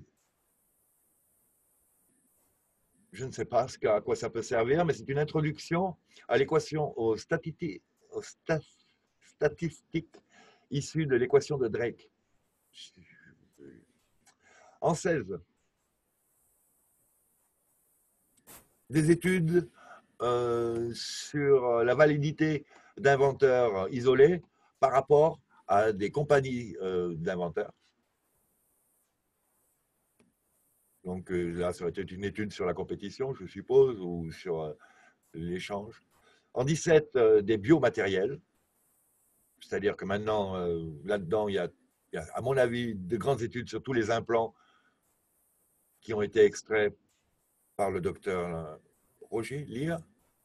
je ne sais pas à quoi ça peut servir, mais c'est une introduction à l'équation aux statistiques issus de l'équation de Drake. En 16, des études sur la validité d'inventeurs isolés par rapport à des compagnies d'inventeurs. Donc là, ça va être une étude sur la compétition, je suppose, ou sur l'échange. En 17, des biomatériels. C'est-à-dire que maintenant, là-dedans, il y a, à mon avis, de grandes études sur tous les implants qui ont été extraits par le docteur Roger Lire.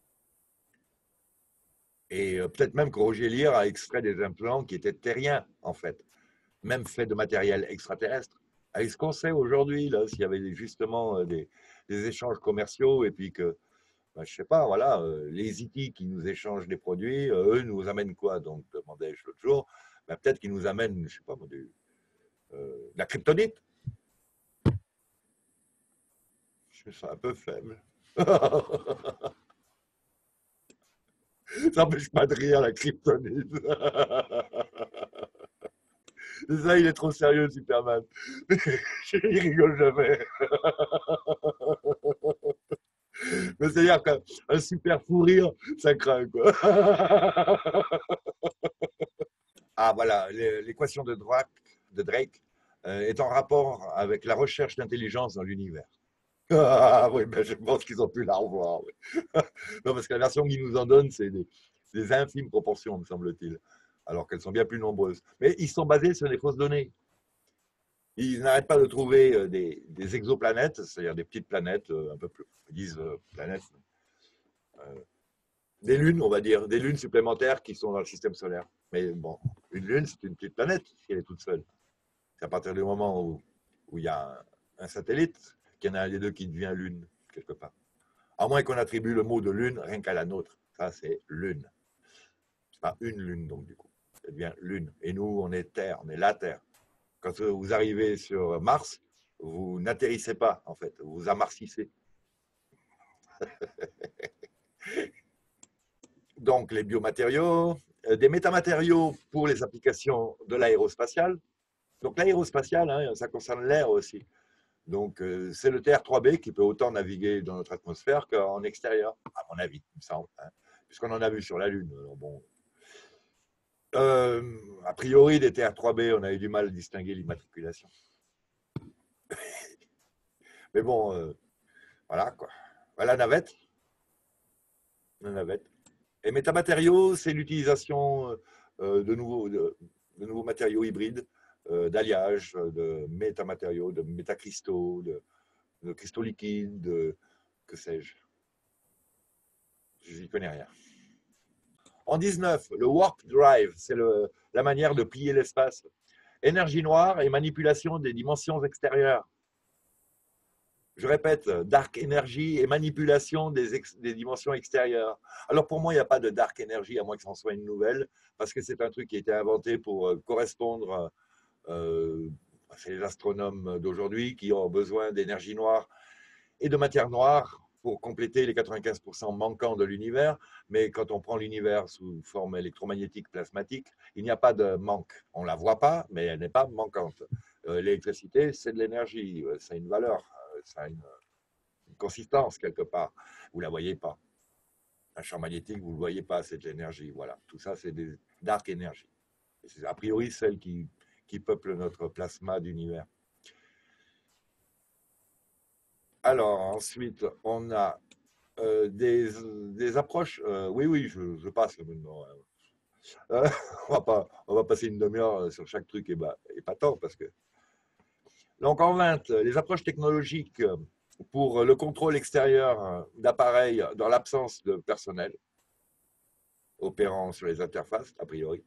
Et peut-être même que Roger Lire a extrait des implants qui étaient terriens, en fait, même faits de matériel extraterrestre. Est-ce qu'on sait aujourd'hui, là, s'il y avait justement des échanges commerciaux et puis que, ben, je ne sais pas, voilà, les IT qui nous échangent des produits, eux nous amènent quoi? Donc, demandais-je l'autre jour, ben, peut-être qu'ils nous amènent, je ne sais pas, de la kryptonite. Je suis un peu faible. Ça n'empêche pas de rire, la kryptonite. Ça, il est trop sérieux, Superman. Il rigole jamais. Mais c'est-à-dire qu'un super fou rire, ça craint, quoi. Ah, voilà, l'équation de Drake est en rapport avec la recherche d'intelligence dans l'univers. Ah oui, ben je pense qu'ils ont pu la revoir. Oui. Non, parce que la version qu'ils nous en donnent, c'est des infimes proportions, me semble-t-il, alors qu'elles sont bien plus nombreuses. Mais ils sont basés sur des fausses données. Ils n'arrêtent pas de trouver des exoplanètes, c'est-à-dire des petites planètes, un peu plus, ils disent planètes, des lunes, on va dire, des lunes supplémentaires qui sont dans le système solaire. Mais bon, une lune, c'est une petite planète si elle est toute seule. C'est à partir du moment où il y a un satellite qu'il y en a un des deux qui devient lune, quelque part. À moins qu'on attribue le mot de lune rien qu'à la nôtre. Ça, c'est lune. C'est pas une lune, donc, du coup. Ça devient lune. Et nous, on est Terre, on est la Terre. Quand vous arrivez sur Mars, vous n'atterrissez pas, en fait. Vous amarcissez. Donc, les biomatériaux, des métamatériaux pour les applications de l'aérospatiale. Donc, l'aérospatiale, hein, ça concerne l'air aussi. Donc, c'est le TR3B qui peut autant naviguer dans notre atmosphère qu'en extérieur, à mon avis, il me semble, hein, puisqu'on en a vu sur la Lune. Alors, bon. A priori, des TR3B, on a eu du mal à distinguer l'immatriculation. Mais bon, voilà quoi. Voilà, la navette. La navette. Et métamatériaux, c'est l'utilisation de nouveaux matériaux hybrides, d'alliage, de métamatériaux, de métacristaux, de cristaux liquides, que sais-je. Je n'y connais rien. En 19, le warp drive, c'est la manière de plier l'espace. Énergie noire et manipulation des dimensions extérieures. Je répète, dark energy et manipulation des dimensions extérieures. Alors pour moi, il n'y a pas de dark energy, à moins que ce soit une nouvelle, parce que c'est un truc qui a été inventé pour correspondre c'est les astronomes d'aujourd'hui qui ont besoin d'énergie noire et de matière noire pour compléter les 95% manquants de l'univers. Mais quand on prend l'univers sous forme électromagnétique plasmatique, il n'y a pas de manque. On ne la voit pas, mais elle n'est pas manquante. L'électricité, c'est de l'énergie, ça a une valeur, ça a une consistance quelque part. Vous ne la voyez pas. Un champ magnétique, vous ne le voyez pas, c'est de l'énergie. Voilà, tout ça, c'est des dark energy. C'est a priori celle qui peuple notre plasma d'univers. Alors, ensuite, on a des approches. Oui, je passe maintenant. On va passer une demi-heure sur chaque truc et pas tant, parce que. Donc, en 20, les approches technologiques pour le contrôle extérieur d'appareils dans l'absence de personnel opérant sur les interfaces, a priori.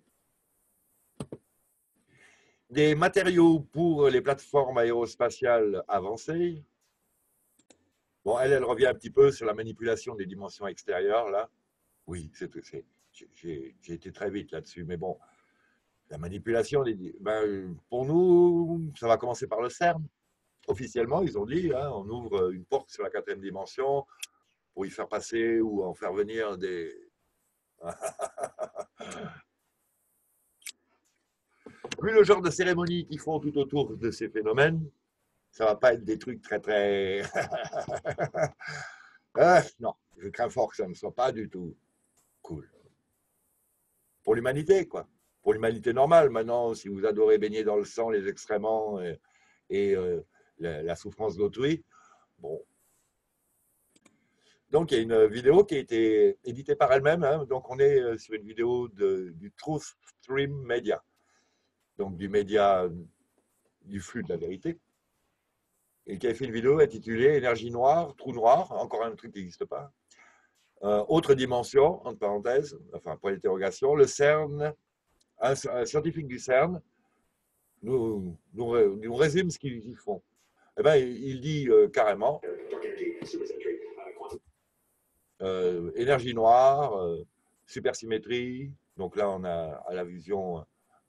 Des matériaux pour les plateformes aérospatiales avancées. Bon, elle revient un petit peu sur la manipulation des dimensions extérieures, là. Oui, j'ai été très vite là-dessus, mais bon, la manipulation, pour nous, ça va commencer par le CERN. Officiellement, ils ont dit, hein, on ouvre une porte sur la 4e dimension pour y faire passer ou en faire venir des... Vu le genre de cérémonies qu'ils font tout autour de ces phénomènes, ça ne va pas être des trucs très, très... non, je crains fort que ça ne soit pas du tout cool. Pour l'humanité, quoi. Pour l'humanité normale. Maintenant, si vous adorez baigner dans le sang, les excréments et la souffrance d'autrui, bon. Donc, il y a une vidéo qui a été éditée par elle-même. Hein. Donc, on est sur une vidéo du Truth Stream Media. Donc, du média du flux de la vérité. Et qui a fait une vidéo intitulée Énergie noire, trou noir, encore un truc qui n'existe pas. Autre dimension, entre parenthèses, enfin, point d'interrogation, le CERN, un scientifique du CERN nous résume ce qu'ils y font. Eh ben, il dit carrément énergie noire, supersymétrie. Donc là, on a à la vision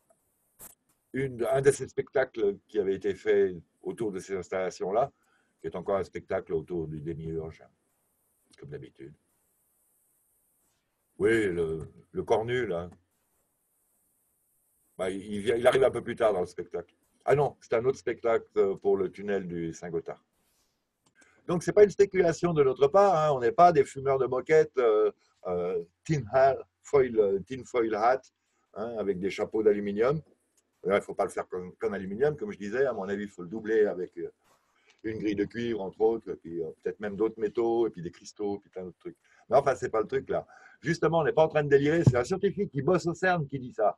un de ces spectacles qui avait été fait autour de ces installations-là, qui est encore un spectacle autour du démiurge, comme d'habitude. Oui, le cornu, là. Bah, il arrive un peu plus tard dans le spectacle. Ah non, c'est un autre spectacle pour le tunnel du Saint-Gothard. Donc, ce n'est pas une spéculation de notre part. Hein. On n'est pas des fumeurs de moquettes tin foil hat, hein, avec des chapeaux d'aluminium. Il ne faut pas le faire qu'en aluminium, comme je disais. À mon avis, il faut le doubler avec une grille de cuivre, entre autres, et puis peut-être même d'autres métaux, et puis des cristaux, puis plein d'autres trucs. Mais enfin, ce n'est pas le truc là. Justement, on n'est pas en train de délirer. C'est un scientifique qui bosse au CERN qui dit ça.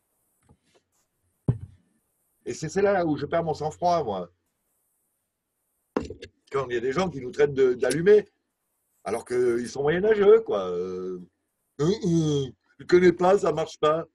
Et c'est là où je perds mon sang-froid, moi. Quand il y a des gens qui nous traitent d'allumés, alors qu'ils sont moyenâgeux, quoi. Je ne connais pas, ça ne marche pas.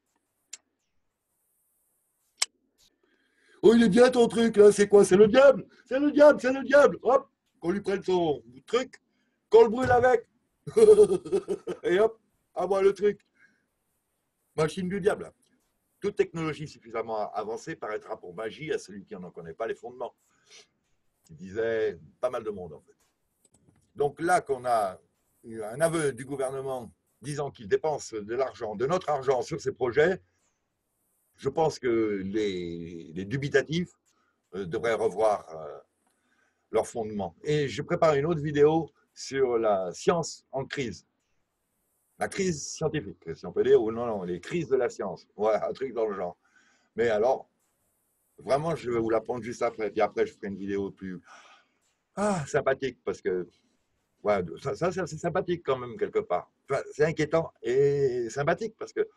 Oh, il est bien ton truc, là, c'est quoi? C'est le diable! C'est le diable, c'est le diable! Hop, qu'on lui prenne son truc, qu'on le brûle avec. Et hop, à moi le truc. Machine du diable. Toute technologie suffisamment avancée paraîtra pour magie à celui qui n'en connaît pas les fondements. Qui disait pas mal de monde, en fait. Donc là qu'on a eu un aveu du gouvernement disant qu'il dépense de l'argent, de notre argent sur ces projets, je pense que les dubitatifs devraient revoir leurs fondements. Et je prépare une autre vidéo sur la science en crise. La crise scientifique, si on peut dire, ou non, les crises de la science. Ouais, un truc dans le genre. Mais alors, vraiment, je vais vous la prendre juste après. Puis après, je ferai une vidéo plus sympathique, parce que ouais, ça c'est sympathique quand même, quelque part. Enfin, c'est inquiétant et sympathique, parce que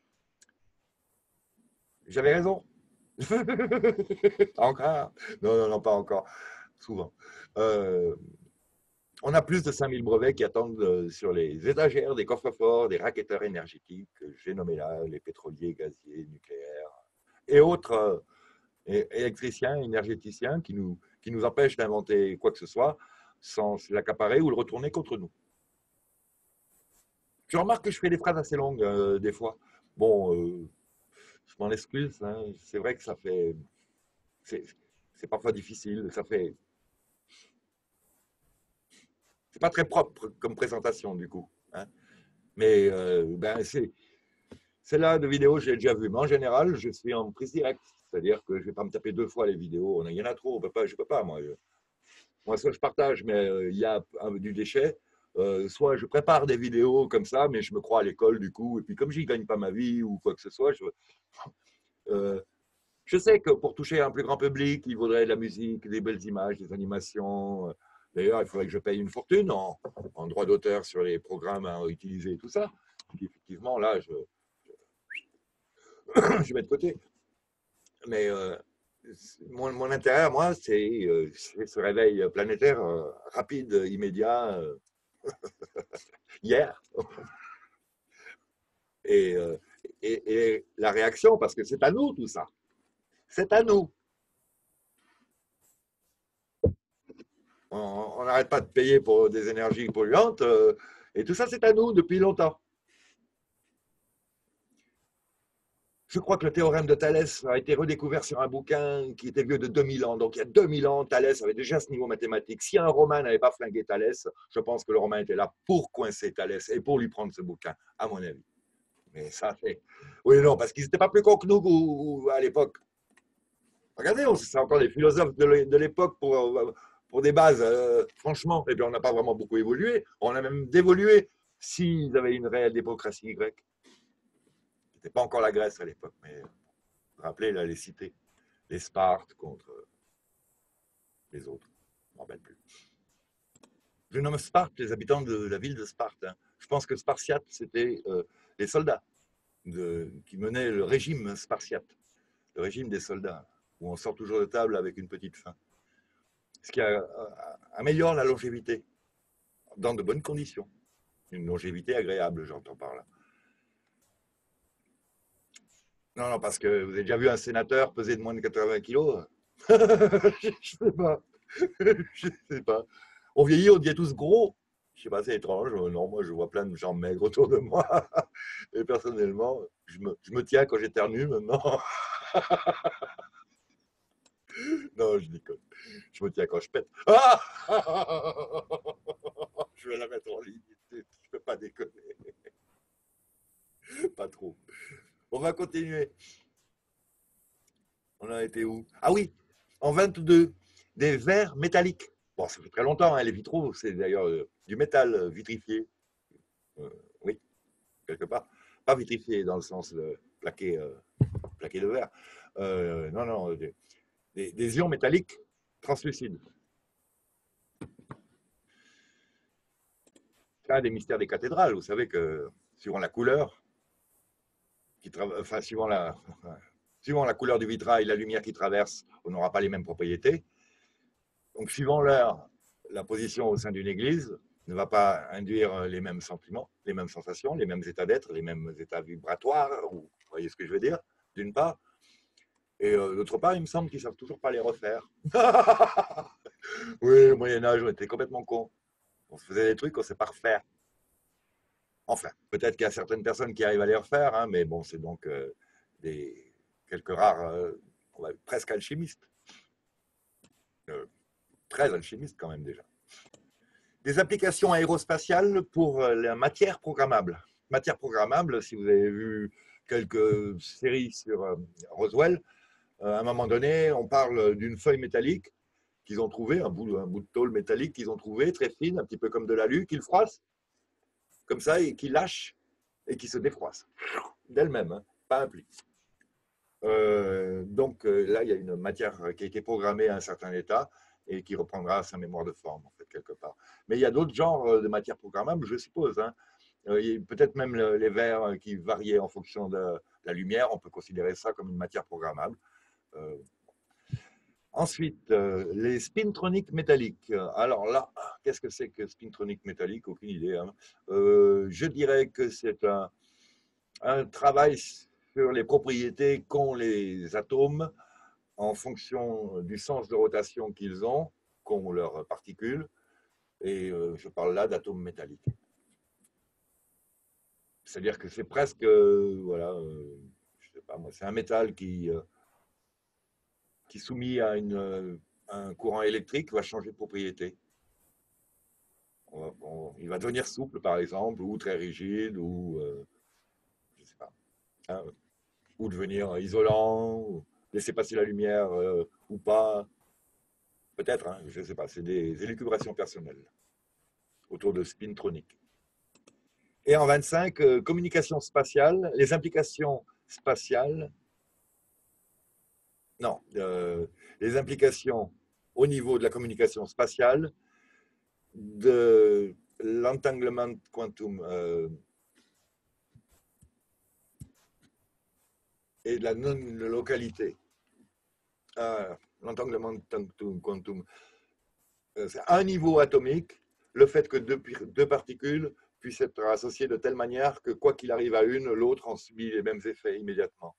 j'avais raison. Encore? Non, non, non, pas encore. Souvent. On a plus de 5000 brevets qui attendent sur les étagères des coffres-forts, des racketteurs énergétiques, j'ai nommé là, les pétroliers, gaziers, nucléaires, et autres électriciens, énergéticiens qui nous empêchent d'inventer quoi que ce soit sans l'accaparer ou le retourner contre nous. Je remarque que je fais des phrases assez longues des fois. Bon, je m'en excuse, hein. C'est vrai que ça fait... C'est parfois difficile, ça fait... C'est pas très propre comme présentation du coup. Hein. Mais ben, c'est là de vidéos j'ai déjà vu. Mais en général, je suis en prise directe. C'est-à-dire que je ne vais pas me taper 2 fois les vidéos. Il y en a trop, je ne peux pas, moi. Moi, soit je partage, mais il y a du déchet. Soit je prépare des vidéos comme ça, mais je me crois à l'école du coup. Et puis comme je n'y gagne pas ma vie ou quoi que ce soit, je sais que pour toucher un plus grand public, il vaudrait de la musique, des belles images, des animations. D'ailleurs, il faudrait que je paye une fortune en droit d'auteur sur les programmes à utiliser et tout ça. Puis effectivement, là, je mets de côté. Mais mon intérêt à moi, c'est ce réveil planétaire rapide, immédiat, hier. Et, et la réaction, parce que c'est à nous tout ça. C'est à nous. On n'arrête pas de payer pour des énergies polluantes, et tout ça, c'est à nous depuis longtemps. Je crois que le théorème de Thalès a été redécouvert sur un bouquin qui était vieux de 2000 ans. Donc, il y a 2000 ans, Thalès avait déjà ce niveau mathématique. Si un Romain n'avait pas flingué Thalès, je pense que le Romain était là pour coincer Thalès et pour lui prendre ce bouquin, à mon avis. Mais ça, c'est. Oui, non, parce qu'ils n'étaient pas plus cons que nous à l'époque. Regardez, c'est encore les philosophes de l'époque pour des bases, franchement. Et puis on n'a pas vraiment beaucoup évolué. On a même dévolué s'ils avaient une réelle démocratie grecque. C'était pas encore la Grèce à l'époque, mais vous vous rappelez, là, les cités, les Spartes contre les autres. Je ne me rappelle plus. Je nomme Sparte les habitants de la ville de Sparte. Hein. Je pense que Spartiate, c'était les soldats qui menaient le régime spartiate, le régime des soldats, où on sort toujours de table avec une petite faim. Ce qui améliore la longévité, dans de bonnes conditions. Une longévité agréable, j'entends par là. Non, non, parce que vous avez déjà vu un sénateur peser de moins de 80 kilos. Je ne sais pas. Je sais pas. On vieillit, on devient tous gros. Je sais pas, c'est étrange. Non, moi, je vois plein de gens maigres autour de moi. Et personnellement, je me tiens quand j'éternue maintenant. Non, je déconne. Je me tiens quand je pète. Ah je vais la mettre en ligne. Je ne peux pas déconner. Pas trop. On va continuer. On a été où? Ah oui, en 22, des verres métalliques. Bon, ça fait très longtemps, hein, les vitraux, c'est d'ailleurs du métal vitrifié. Oui, quelque part. Pas vitrifié dans le sens plaqué, plaqué de verre. Non, non, des ions métalliques translucides. C'est un des mystères des cathédrales. Vous savez que suivant la couleur, enfin, suivant la couleur du vitrail, la lumière qui traverse, on n'aura pas les mêmes propriétés. Donc, suivant l'heure, la position au sein d'une église ne va pas induire les mêmes sentiments, les mêmes sensations, les mêmes états d'être, les mêmes états vibratoires, vous voyez ce que je veux dire, d'une part. Et d'autre part, il me semble qu'ils ne savent toujours pas les refaire. Oui, au Moyen-Âge, on était complètement cons. On se faisait des trucs qu'on ne sait pas refaire. Enfin, peut-être qu'il y a certaines personnes qui arrivent à les refaire, hein, mais bon, c'est donc quelques rares, presque alchimistes. Très alchimistes quand même déjà. Des applications aérospatiales pour la matière programmable. Matière programmable, si vous avez vu quelques séries sur Roswell, à un moment donné, on parle d'une feuille métallique qu'ils ont trouvée, un bout de tôle métallique qu'ils ont trouvé, très fine, un petit peu comme de l'alu, qu'ils froissent, comme ça, et qui lâche et qui se défroisse d'elle-même, hein, pas un pli. Donc là, il y a une matière qui a été programmée à un certain état et qui reprendra sa mémoire de forme, en fait, quelque part. Mais il y a d'autres genres de matières programmables, je suppose. Hein. Peut-être même les verres qui variaient en fonction de la lumière, on peut considérer ça comme une matière programmable. Ensuite, les spintroniques métalliques. Alors là, qu'est-ce que c'est que spintronique métallique? Aucune idée. Hein. Je dirais que c'est un travail sur les propriétés qu'ont les atomes en fonction du sens de rotation qu'ils ont, qu'ont leurs particules. Et je parle là d'atomes métalliques. C'est-à-dire que c'est presque, voilà, je sais pas moi, c'est un métal qui soumis à un courant électrique va changer de propriété. Il va devenir souple, par exemple, ou très rigide, ou je sais pas, hein, ou devenir isolant, ou laisser passer la lumière ou pas. Peut-être, hein, je ne sais pas, c'est des élucubrations personnelles autour de spintronique. Et en 25, communication spatiale, les implications spatiales, non, les implications au niveau de la communication spatiale de l'entanglement quantum et de la non-localité. L'entanglement quantum, c'est à un niveau atomique, le fait que deux particules puissent être associées de telle manière que quoi qu'il arrive à une, l'autre en subit les mêmes effets immédiatement.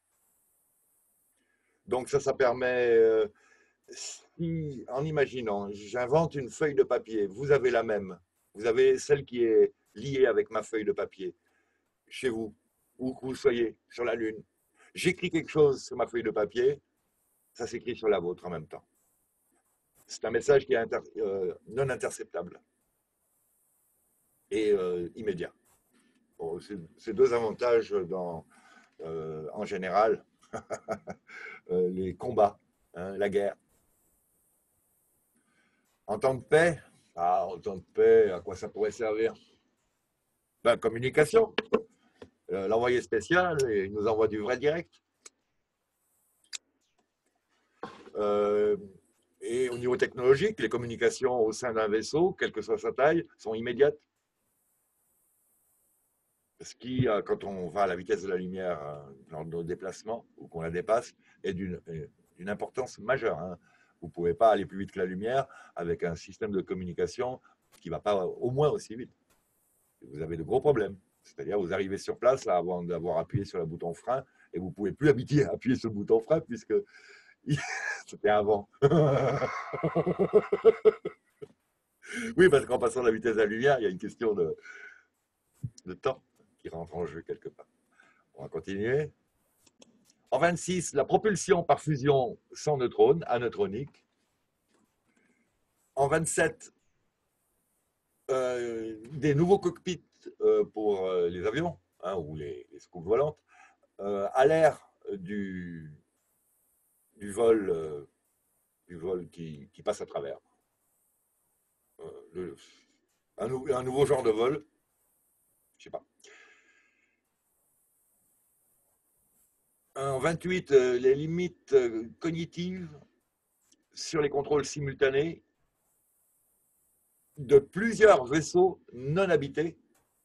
Donc ça permet, si, en imaginant, j'invente une feuille de papier, vous avez la même, vous avez celle qui est liée avec ma feuille de papier, chez vous, où que vous soyez, sur la Lune. J'écris quelque chose sur ma feuille de papier, ça s'écrit sur la vôtre en même temps. C'est un message qui est non interceptable et immédiat. Bon, c'est deux avantages en général, les combats, hein, la guerre. En temps de paix, en temps de paix, à quoi ça pourrait servir? Ben, communication. L'envoyé spécial, il nous envoie du vrai direct. Euh, et au niveau technologique, les communications au sein d'un vaisseau, quelle que soit sa taille, sont immédiates. Ce qui, quand on va à la vitesse de la lumière lors de nos déplacements ou qu'on la dépasse, est d'une importance majeure, hein. Vous ne pouvez pas aller plus vite que la lumière avec un système de communication qui ne va pas au moins aussi vite. Vous avez de gros problèmes. C'est-à-dire, vous arrivez sur place là, avant d'avoir appuyé sur le bouton frein et vous ne pouvez plus appuyer sur le bouton frein puisque c'était avant. Oui, parce qu'en passant la vitesse de la lumière, il y a une question de temps qui rentre en jeu quelque part. On va continuer. En 26, la propulsion par fusion sans neutrones, aneutronique. En 27, des nouveaux cockpits pour les avions, hein, ou les soucoupes volantes, à l'ère du vol, qui passe à travers. Le, un nouveau genre de vol, je sais pas. En 28, les limites cognitives sur les contrôles simultanés de plusieurs vaisseaux non habités.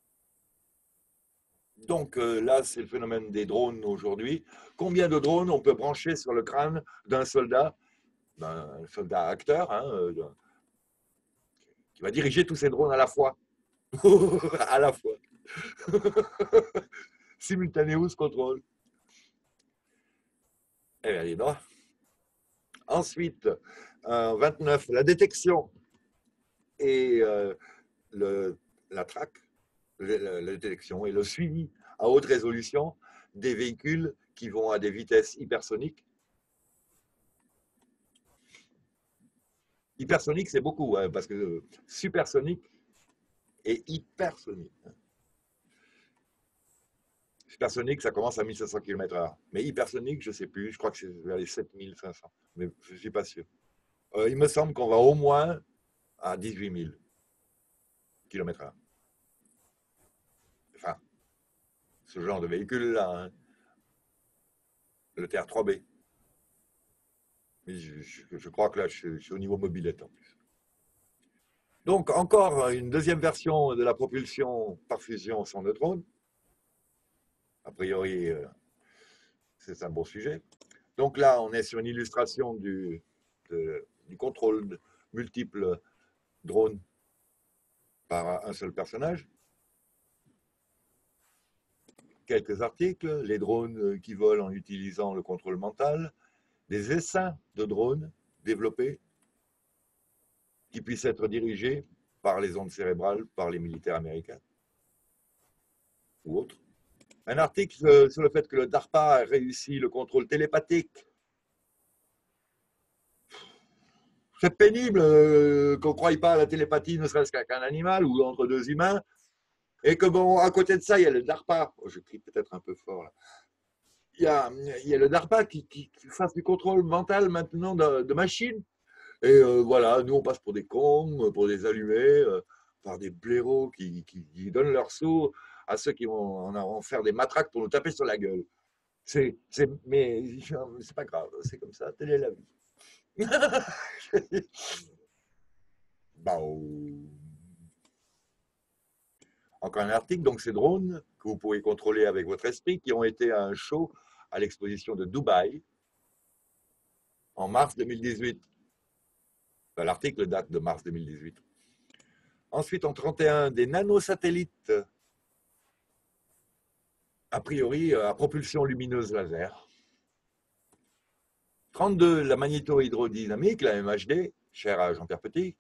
Donc là, c'est le phénomène des drones aujourd'hui. Combien de drones on peut brancher sur le crâne d'un soldat acteur, hein, qui va diriger tous ces drones à la fois. À la fois. Simultaneous control. Eh bien, dis donc. Ensuite, 29, la détection et la traque, la détection et le suivi à haute résolution des véhicules qui vont à des vitesses hypersoniques. Hypersonique, c'est beaucoup, hein, parce que supersonique et hypersonique. Supersonique, ça commence à 1500 km/h. Mais hypersonique, je ne sais plus, je crois que c'est vers les 7500. Mais je ne suis pas sûr. Il me semble qu'on va au moins à 18 000 km/h. Enfin, ce genre de véhicule-là, hein. Le TR3B. Mais je crois que là, je suis au niveau mobilette en plus. Donc, encore une deuxième version de la propulsion par fusion sans neutrons. A priori, c'est un bon sujet. Donc là, on est sur une illustration du contrôle multiple drone par un seul personnage. Quelques articles, les drones qui volent en utilisant le contrôle mental, des essaims de drones développés qui puissent être dirigés par les ondes cérébrales, par les militaires américains ou autres. Un article sur le fait que le DARPA a réussi le contrôle télépathique. C'est pénible qu'on ne croie pas à la télépathie, ne serait-ce qu'un animal ou entre deux humains. Et que bon, à côté de ça, il y a le DARPA. Oh, je crie peut-être un peu fort là. Il y a le DARPA qui fasse du contrôle mental maintenant de machines. Et voilà, nous on passe pour des cons, pour des allumés, par des blaireaux qui donnent leur saut à ceux qui vont en faire des matraques pour nous taper sur la gueule. Mais c'est pas grave, c'est comme ça, telle est la vie. Bah, encore un article, donc ces drones que vous pouvez contrôler avec votre esprit, qui ont été à un show à l'exposition de Dubaï en mars 2018. Enfin, l'article date de mars 2018. Ensuite, en 31, des nanosatellites, a priori à propulsion lumineuse laser. 32, la magnéto-hydrodynamique, la MHD, chère à Jean-Pierre Petit.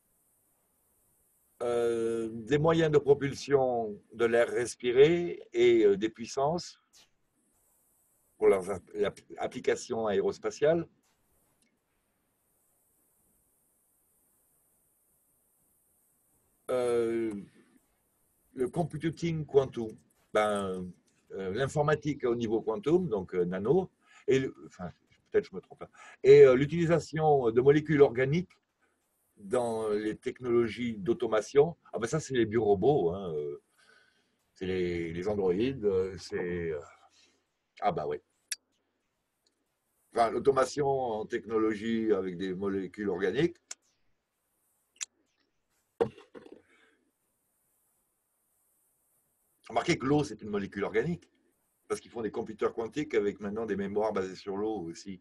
Des moyens de propulsion de l'air respiré et des puissances pour leurs applications aérospatiales. Le le computing quantum, l'informatique au niveau quantum, donc nano, enfin, peut-être je me trompe là, et l'utilisation de molécules organiques dans les technologies d'automation. Ah ben ça, c'est les biorobots, hein, c'est les androïdes, c'est... ah bah oui. Enfin, l'automation en technologie avec des molécules organiques. Remarquez que l'eau, c'est une molécule organique, parce qu'ils font des computers quantiques avec maintenant des mémoires basées sur l'eau aussi.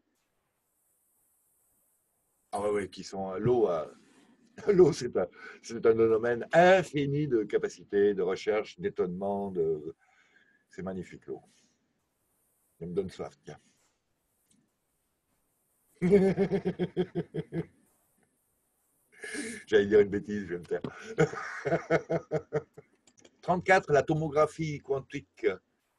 Ah ouais, ouais, qui sont l'eau. L'eau, c'est un domaine infini de capacités, de recherche, d'étonnement. C'est magnifique, l'eau. Elle me donne soif, tiens. J'allais dire une bêtise, je vais me taire. 34, la tomographie quantique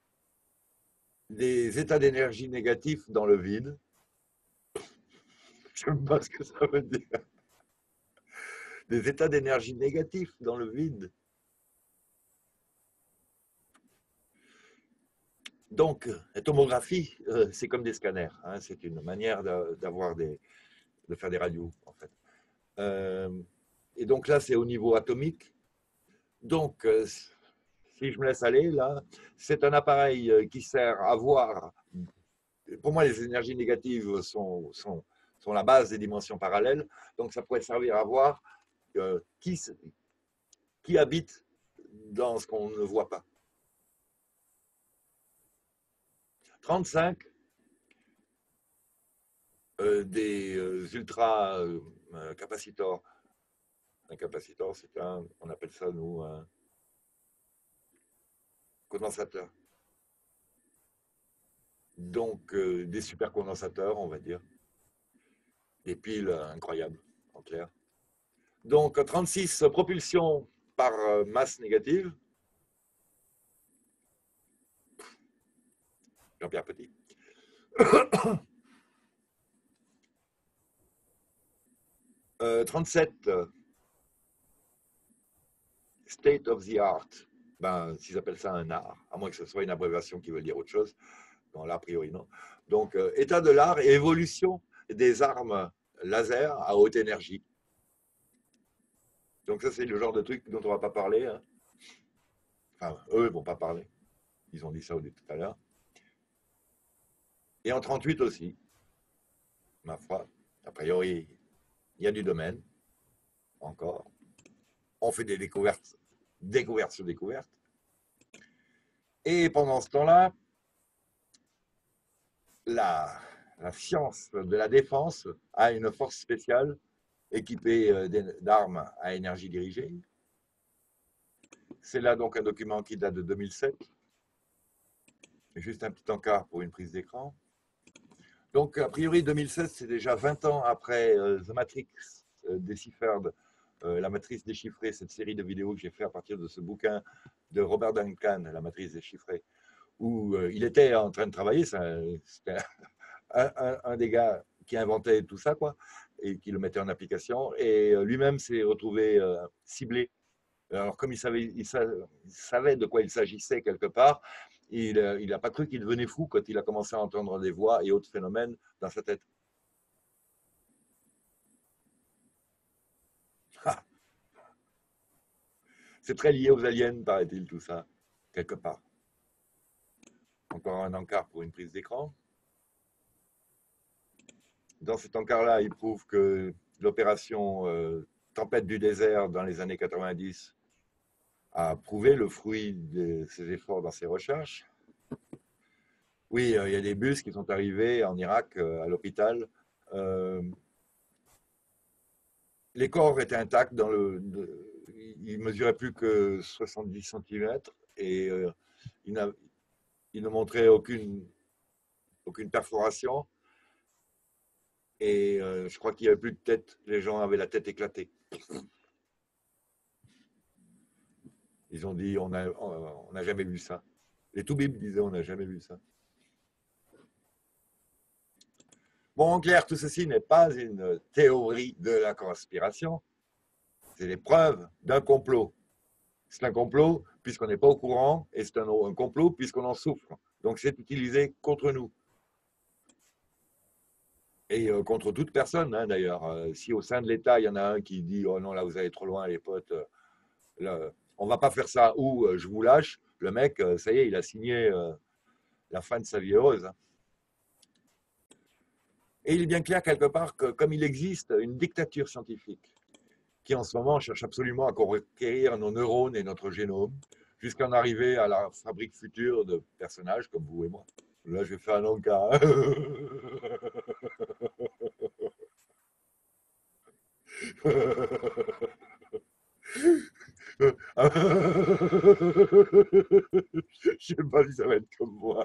des états d'énergie négatifs dans le vide. Je ne sais pas ce que ça veut dire. Des états d'énergie négatifs dans le vide. Donc, la tomographie, c'est comme des scanners. Hein, c'est une manière de faire des radios, en fait. Et donc là, c'est au niveau atomique. Donc, si je me laisse aller, là, c'est un appareil qui sert à voir. Pour moi, les énergies négatives sont la base des dimensions parallèles. Donc, ça pourrait servir à voir qui habite dans ce qu'on ne voit pas. 35, des ultra capacitors. Un capacitor, on appelle ça, nous, un condensateur. Donc, des supercondensateurs, on va dire. Des piles incroyables, en clair. Donc, 36, propulsion par masse négative. Jean-Pierre Petit. 37, state of the art. S'ils appellent ça un art, à moins que ce soit une abréviation qui veut dire autre chose. Bon, là, a priori, non. Donc, état de l'art et évolution des armes laser à haute énergie. Donc, ça, c'est le genre de truc dont on ne va pas parler. Hein. Enfin, eux ne vont pas parler. Ils ont dit ça tout à l'heure. Et en 38 aussi, ma foi, a priori, il y a du domaine, encore. On fait des découvertes sur découvertes. Et pendant ce temps-là, la science de la défense a une force spéciale équipée d'armes à énergie dirigée. C'est là donc un document qui date de 2007. Juste un petit encart pour une prise d'écran. Donc, a priori, 2016, c'est déjà 20 ans après The Matrix Deciphered, la matrice déchiffrée, cette série de vidéos que j'ai fait à partir de ce bouquin de Robert Duncan, La matrice déchiffrée, où il était en train de travailler. C'était un des gars qui inventait tout ça, quoi, et qui le mettait en application. Et lui-même s'est retrouvé ciblé. Alors, comme il savait de quoi il s'agissait quelque part, il n'a pas cru qu'il devenait fou quand il a commencé à entendre des voix et autres phénomènes dans sa tête. C'est très lié aux aliens, paraît-il, tout ça, quelque part. Encore un encart pour une prise d'écran. Dans cet encart-là, il prouve que l'opération Tempête du désert dans les années 90 a prouvé le fruit de ses efforts dans ses recherches. Oui, il y a des bus qui sont arrivés en Irak, à l'hôpital. Les corps étaient intacts. Ils ne mesuraient plus que 70 cm et ils ne montraient aucune perforation. Et je crois qu'il n'y avait plus de tête. Les gens avaient la tête éclatée. Ils ont dit, on n'a jamais vu ça. Les Toubibs disaient, on n'a jamais vu ça. Bon, en clair, tout ceci n'est pas une théorie de la conspiration. C'est les preuves d'un complot. C'est un complot puisqu'on n'est pas au courant et c'est un complot puisqu'on en souffre. Donc c'est utilisé contre nous. Et contre toute personne, hein, d'ailleurs. Si au sein de l'État, il y en a un qui dit « Oh non, là, vous allez trop loin, les potes. Là, on ne va pas faire ça. » Ou « Je vous lâche. » Le mec, ça y est, il a signé la fin de sa vie heureuse. Hein. Et il est bien clair, quelque part, que comme il existe une dictature scientifique qui, en ce moment, cherche absolument à conquérir nos neurones et notre génome, jusqu'à en arriver à la fabrique future de personnages comme vous et moi. Là, je vais faire un encas. Je sais pas si ça va être comme moi.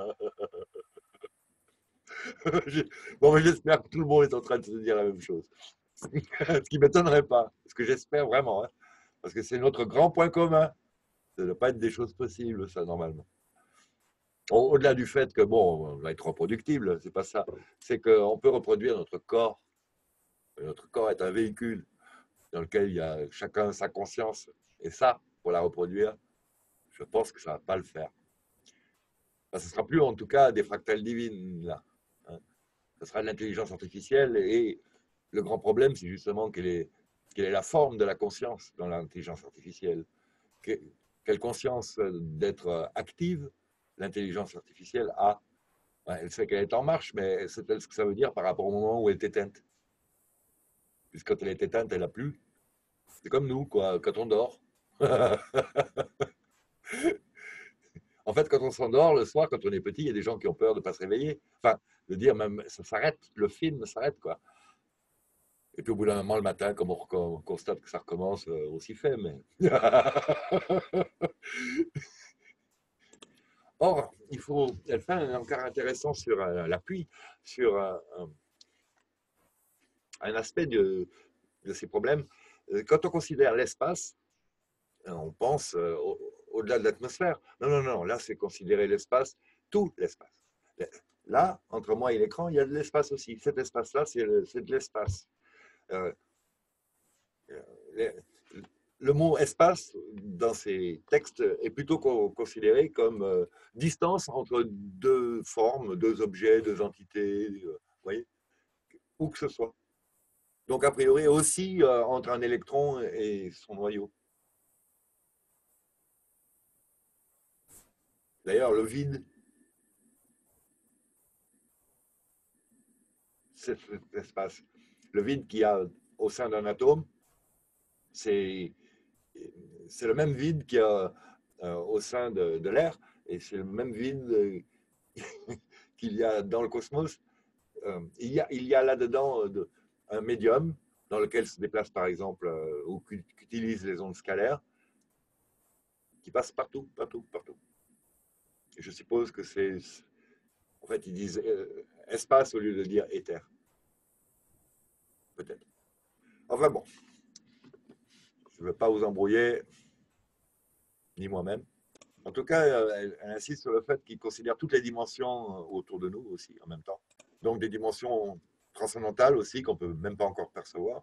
Bon, mais j'espère que tout le monde est en train de se dire la même chose. Ce qui ne m'étonnerait pas. Ce que j'espère vraiment. Hein. Parce que c'est notre grand point commun. Ça ne doit pas être des choses possibles, ça, normalement. Au-delà du fait que, bon, on va être reproductible, c'est pas ça. C'est qu'on peut reproduire notre corps. Notre corps est un véhicule dans lequel il y a chacun sa conscience. Et ça, pour la reproduire, je pense que ça ne va pas le faire. Enfin, ce ne sera plus en tout cas des fractales divines, là. Hein. Ce sera de l'intelligence artificielle et le grand problème, c'est justement quelle est la forme de la conscience dans l'intelligence artificielle. Quelle conscience d'être active l'intelligence artificielle a. Elle sait qu'elle est en marche, mais c'est ce que ça veut dire par rapport au moment où elle est éteinte. Puisque quand elle est éteinte, elle n'a plus. C'est comme nous, quoi, quand on dort. En fait, quand on s'endort le soir, quand on est petit, il y a des gens qui ont peur de ne pas se réveiller. Enfin, de dire même, ça s'arrête, le film s'arrête, quoi. Et puis au bout d'un moment, le matin, comme on constate que ça recommence, on s'y fait. Mais... Or, elle fait un encart intéressant sur l'appui, sur un aspect de ces problèmes. Quand on considère l'espace, on pense au-delà de l'atmosphère. Non, non, non, là, c'est considérer l'espace, tout l'espace. Là, entre moi et l'écran, il y a de l'espace aussi. Cet espace-là, c'est de l'espace. Euh, le mot espace, dans ces textes, est plutôt considéré comme distance entre deux formes, deux objets, deux entités, vous voyez, où que ce soit. Donc, a priori, aussi entre un électron et son noyau. D'ailleurs, le vide, c'est cet espace. Le vide qu'il y a au sein d'un atome, c'est le même vide qu'il y a au sein de l'air, et c'est le même vide qu'il y a dans le cosmos. Il y a là-dedans un médium dans lequel se déplace, par exemple, ou qu'utilise les ondes scalaires, qui passe partout, partout, partout. Et je suppose que c'est... En fait, ils disent espace au lieu de dire éther. Peut-être. Enfin bon, je ne veux pas vous embrouiller, ni moi-même. En tout cas, elle insiste sur le fait qu'il considère toutes les dimensions autour de nous aussi, en même temps. Donc des dimensions transcendantales aussi, qu'on ne peut même pas encore percevoir.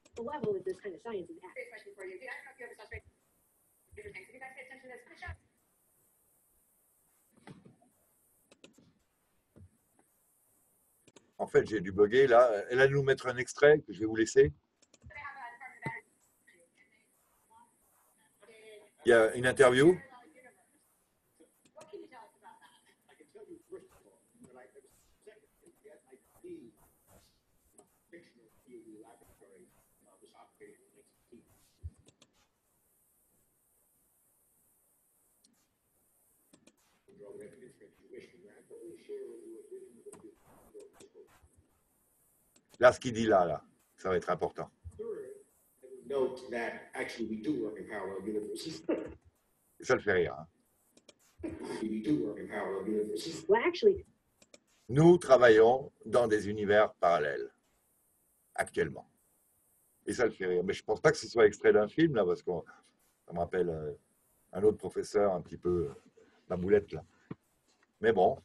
En fait, j'ai dû bugger là. Elle allait nous mettre un extrait que je vais vous laisser. Il y a une interview. Là, ce qu'il dit là, ça va être important. Et ça le fait rire. Hein. Nous travaillons dans des univers parallèles, actuellement. Et ça le fait rire. Mais je ne pense pas que ce soit extrait d'un film, là, parce que ça me rappelle un autre professeur, un petit peu la boulette, là. Mais bon.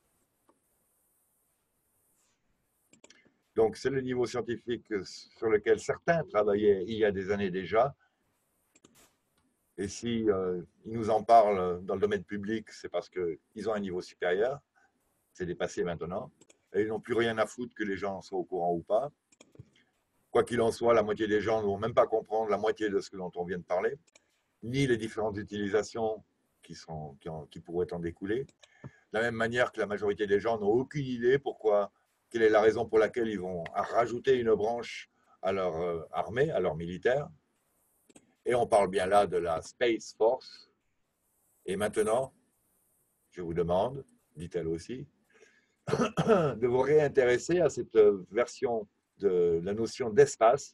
Donc, c'est le niveau scientifique sur lequel certains travaillaient il y a des années déjà. Et si ils nous en parlent dans le domaine public, c'est parce qu'ils ont un niveau supérieur, c'est dépassé maintenant, et ils n'ont plus rien à foutre que les gens soient au courant ou pas. Quoi qu'il en soit, la moitié des gens ne vont même pas comprendre la moitié de ce dont on vient de parler, ni les différentes utilisations qui pourraient en découler. De la même manière que la majorité des gens n'ont aucune idée quelle est la raison pour laquelle ils vont rajouter une branche à leur armée, à leur militaire. Et on parle bien là de la Space Force. Et maintenant, je vous demande, dit-elle aussi, de vous réintéresser à cette version de la notion d'espace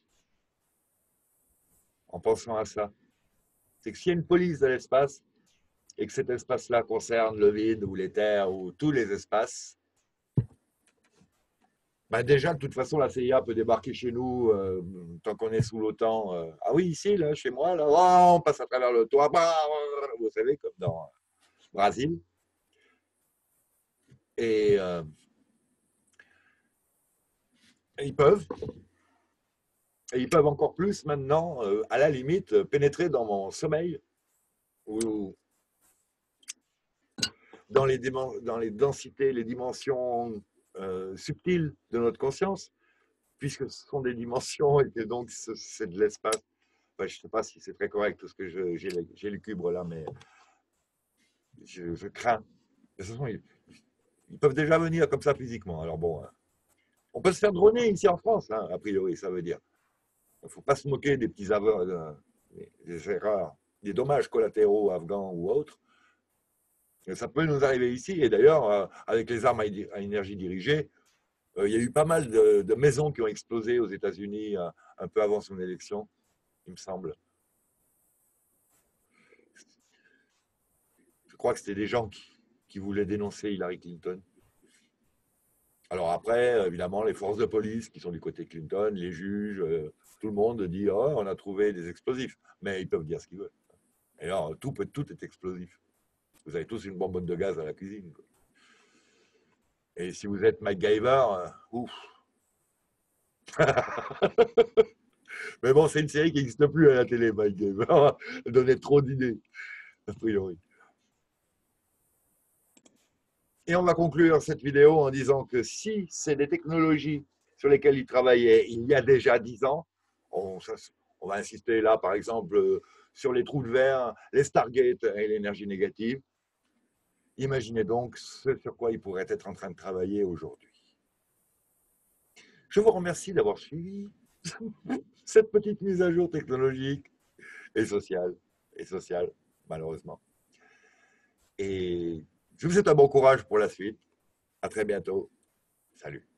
en pensant à ça. C'est que s'il y a une police de l'espace et que cet espace-là concerne le vide ou les terres ou tous les espaces, ben déjà, de toute façon, la CIA peut débarquer chez nous tant qu'on est sous l'OTAN. Ah oui, ici, là, chez moi, là, oh, on passe à travers le toit, bah, vous savez, comme dans Brésil. Et ils peuvent, et ils peuvent encore plus maintenant, à la limite, pénétrer dans mon sommeil ou dans les densités, les dimensions subtiles de notre conscience, puisque ce sont des dimensions et que donc c'est de l'espace. Enfin, je ne sais pas si c'est très correct tout ce que j'ai le cubre là, mais je crains. De toute façon, ils peuvent déjà venir comme ça physiquement. Alors bon, on peut se faire droner ici en France, hein, a priori, ça veut dire. Il ne faut pas se moquer des petits aveux, des erreurs, des dommages collatéraux afghans ou autres. Ça peut nous arriver ici. Et d'ailleurs, avec les armes à énergie dirigée, il y a eu pas mal de maisons qui ont explosé aux États-Unis un peu avant son élection, il me semble. Je crois que c'était des gens qui voulaient dénoncer Hillary Clinton. Alors après, évidemment, les forces de police qui sont du côté Clinton, les juges, tout le monde dit oh, on a trouvé des explosifs. Mais ils peuvent dire ce qu'ils veulent. Et alors, tout est explosif. Vous avez tous une bonbonne de gaz à la cuisine, quoi. Et si vous êtes MacGyver, ouf. Mais bon, c'est une série qui n'existe plus à la télé, MacGyver. Elle donnait trop d'idées, a priori. Et on va conclure cette vidéo en disant que si c'est des technologies sur lesquelles il travaillait il y a déjà 10 ans, on va insister là, par exemple, sur les trous de verre, les Stargate et l'énergie négative. Imaginez donc ce sur quoi il pourrait être en train de travailler aujourd'hui. Je vous remercie d'avoir suivi cette petite mise à jour technologique et sociale, malheureusement. Et je vous souhaite un bon courage pour la suite. À très bientôt. Salut.